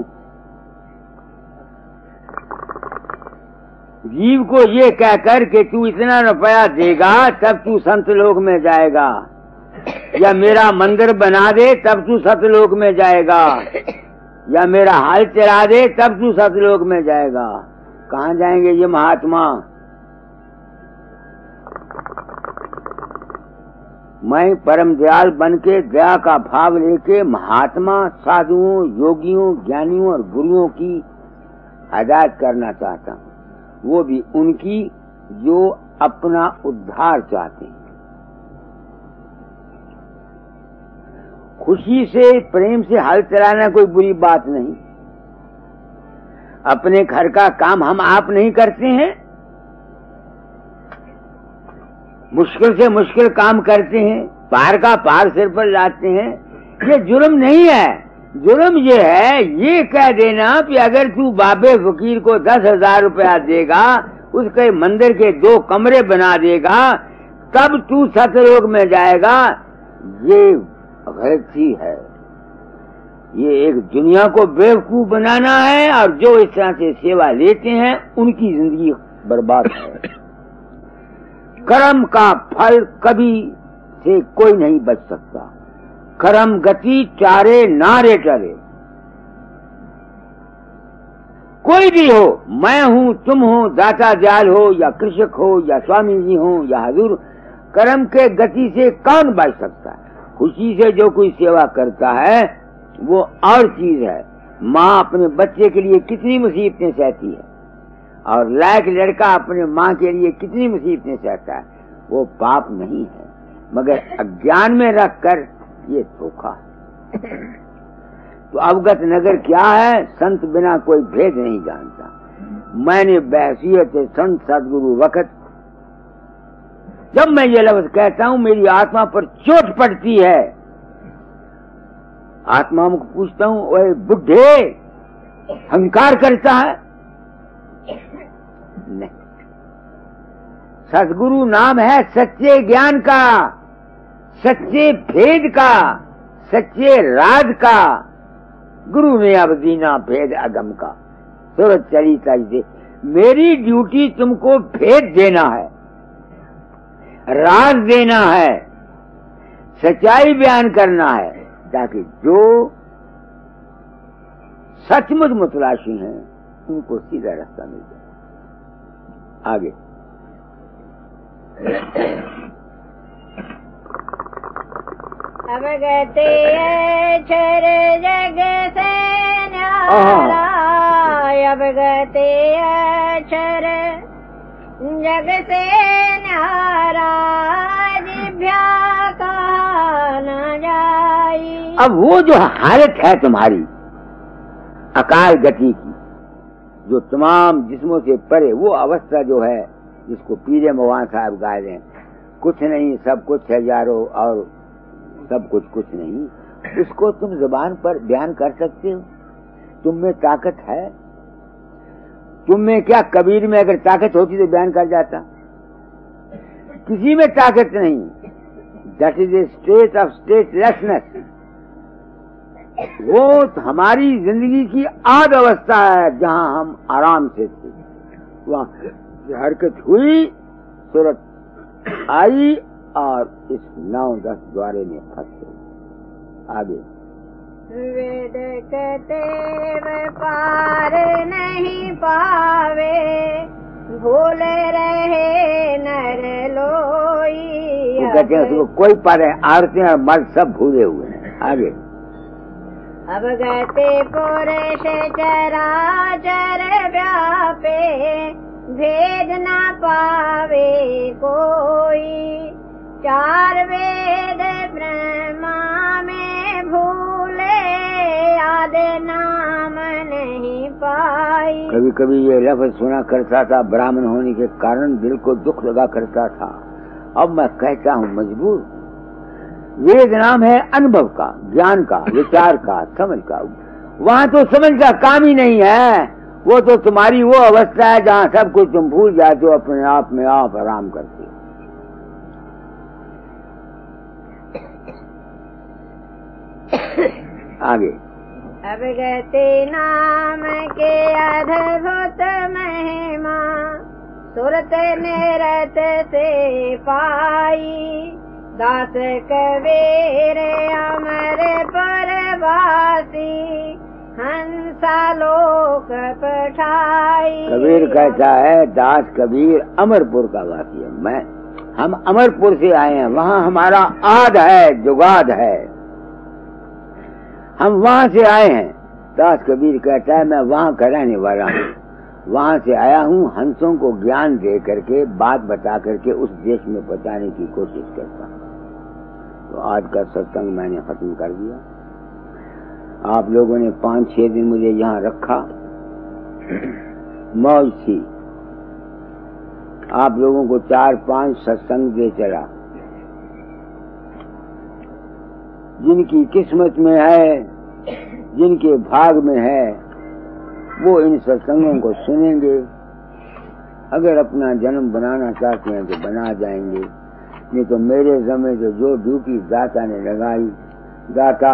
जीव को ये कहकर कि तू इतना रुपया देगा तब तू संत लोक में जाएगा, या मेरा मंदिर बना दे तब तू सतलोक में जाएगा, या मेरा हाल चला दे तब तू सतलोक में जाएगा। कहाँ जाएंगे ये महात्मा? मैं परम दयाल बन के दया का भाव लेके महात्मा, साधुओं, योगियों, ज्ञानियों और गुरुओं की हिदायत करना चाहता हूँ, वो भी उनकी जो अपना उद्धार चाहते हैं। खुशी से, प्रेम से हल चलाना कोई बुरी बात नहीं। अपने घर का काम हम आप नहीं करते हैं, मुश्किल से मुश्किल काम करते हैं, पार का पार सिर पर लाते हैं। ये जुर्म नहीं है। जुर्म ये है, ये कह देना कि अगर तू बाबे फकीर को 10,000 रुपया देगा, उसके मंदिर के 2 कमरे बना देगा, तब तू सतलोक में जाएगा। ये गलती है। ये एक दुनिया को बेवकूफ बनाना है, और जो इस तरह से सेवा लेते हैं उनकी जिंदगी बर्बाद है। कर्म का फल कभी से कोई नहीं बच सकता। कर्म गति चारे नारे टरे। कोई भी हो, मैं हूँ, तुम हो, दाता दयाल हो, या कृषक हो, या स्वामी जी हो, या हजूर, कर्म के गति से कौन बच सकता है? खुशी से जो कोई सेवा करता है वो और चीज है, माँ अपने बच्चे के लिए कितनी मुसीबतें सहती है, और लायक लड़का अपने माँ के लिए कितनी मुसीबतें सहता है। वो पाप नहीं है, मगर अज्ञान में रखकर ये धोखा है। तो अवगत नगर क्या है? संत बिना कोई भेद नहीं जानता। मैंने बहसीयत संत सदगुरु वक़्त जब मैं ये लफ्ज कहता हूं मेरी आत्मा पर चोट पड़ती है। आत्मा को पूछता हूं, ओए बुढ़े, अहंकार करता है? नहीं, सदगुरु नाम है सच्चे ज्ञान का, सच्चे भेद का, सच्चे राज का। गुरु ने अब दीना भेद अगम का, सूरत चली तज। मेरी ड्यूटी तुमको भेद देना है, राज देना है, सच्चाई बयान करना है, ताकि जो सचमुच मुतलाशी हैं उनको सीधा रास्ता मिल जाए। आगे अवगते अक्षर जग से न्यारा, अवगते अक्षर जग से न्यारा, जिभ्या कहा न जाई। अब वो जो हालत है तुम्हारी अकाल गति की, जो तमाम जिस्मों से परे, वो अवस्था जो है जिसको पीरे मवान साहब गा दें, कुछ नहीं सब कुछ है यारो और सब कुछ कुछ नहीं, उसको तुम जुबान पर बयान कर सकते हो? तुम में ताकत है? तुम में क्या कबीर में अगर ताकत होती तो बयान कर जाता? किसी में ताकत नहीं। That is a state of statelessness. वो हमारी जिंदगी की आद अवस्था है जहां हम आराम से थे। वहां हरकत हुई, सूरत आई और इस 9-10 द्वारे में फंस गई। आगे वेद कहते पार नहीं पावे, भूले रहे नर लोई। वो कहते हैं उसको कोई पार है, औरतें और मर्द सब भूले हुए हैं। आगे अवगते पुरुष चराचर व्यापे, भेद न पावे कोई। चार वेद ब्रह्मा में भूले, आदि नाम नहीं पाई। कभी कभी ये लफ्ज सुना करता था, ब्राह्मण होने के कारण दिल को दुख लगा करता था। अब मैं कहता हूँ मजबूर। वेद नाम है अनुभव का, ज्ञान का, विचार का, समझ का। वहाँ तो समझ का काम ही नहीं है। वो तो तुम्हारी वो अवस्था है जहाँ सब कुछ तुम भूल जाते हो, अपने आप में आप आराम करते हो। आगे अवगते नाम के अद्भुत महिमा, सुरत निरत से पाई। दास कबीर अमर परवासी, हंसा लोक पठाई। कबीर कहता है, दास कबीर अमरपुर का वासी है। हम अमरपुर से आए हैं, वहाँ हमारा आद है, जुगाद है, हम वहाँ से आए हैं। दास कबीर कहता है, मैं वहाँ का रहने वाला हूँ, वहाँ से आया हूँ। हंसों को ज्ञान दे करके, बात बता करके उस देश में पहुँचाने की कोशिश करता हूँ। तो आज का सत्संग मैंने खत्म कर दिया। आप लोगों ने 5-6 दिन मुझे यहाँ रखा, मौज थी। आप लोगों को 4-5 सत्संग दे चला। जिनकी किस्मत में है, जिनके भाग में है, वो इन सत्संगों को सुनेंगे। अगर अपना जन्म बनाना चाहते हैं तो बना जाएंगे, नहीं तो मेरे ज़िम्मे जो ड्यूटी दाता ने लगाई, दाता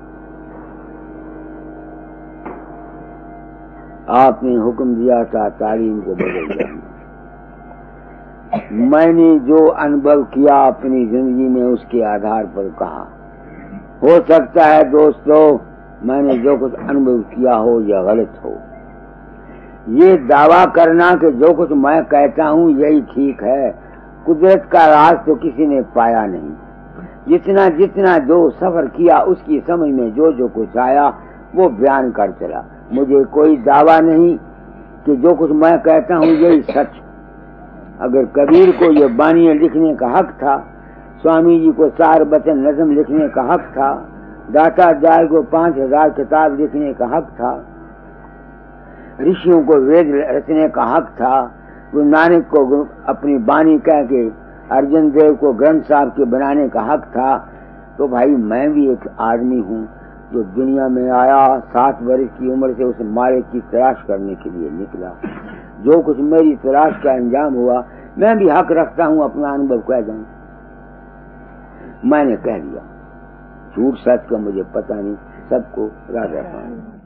आपने हुक्म दिया था तालीम को बदल दिया। मैंने जो अनुभव किया अपनी जिंदगी में उसके आधार पर कहा। हो सकता है दोस्तों मैंने जो कुछ अनुभव किया हो या गलत हो। ये दावा करना कि जो कुछ मैं कहता हूँ यही ठीक है, कुदरत का राज तो किसी ने पाया नहीं। जितना जितना जो सफर किया उसकी समझ में जो जो कुछ आया वो बयान कर चला। मुझे कोई दावा नहीं कि जो कुछ मैं कहता हूँ यही सच। अगर कबीर को ये बानियां लिखने का हक था, स्वामी जी को 4 वचन नज़म लिखने का हक था, दाता दयाल को 5000 किताब लिखने का हक था, ऋषियों को वेद रचने का हक था, गुरु नानक को अपनी बानी कह के अर्जुन देव को ग्रंथ साहब के बनाने का हक था, तो भाई मैं भी एक आदमी हूँ जो दुनिया में आया, 7 वर्ष की उम्र से उस मालिक की तलाश करने के लिए निकला। जो कुछ मेरी तलाश का अंजाम हुआ, मैं भी हक रखता हूँ अपना अनुभव कह दूं। मैंने कह दिया, झूठ सच का मुझे पता नहीं। सबको राधा पानी।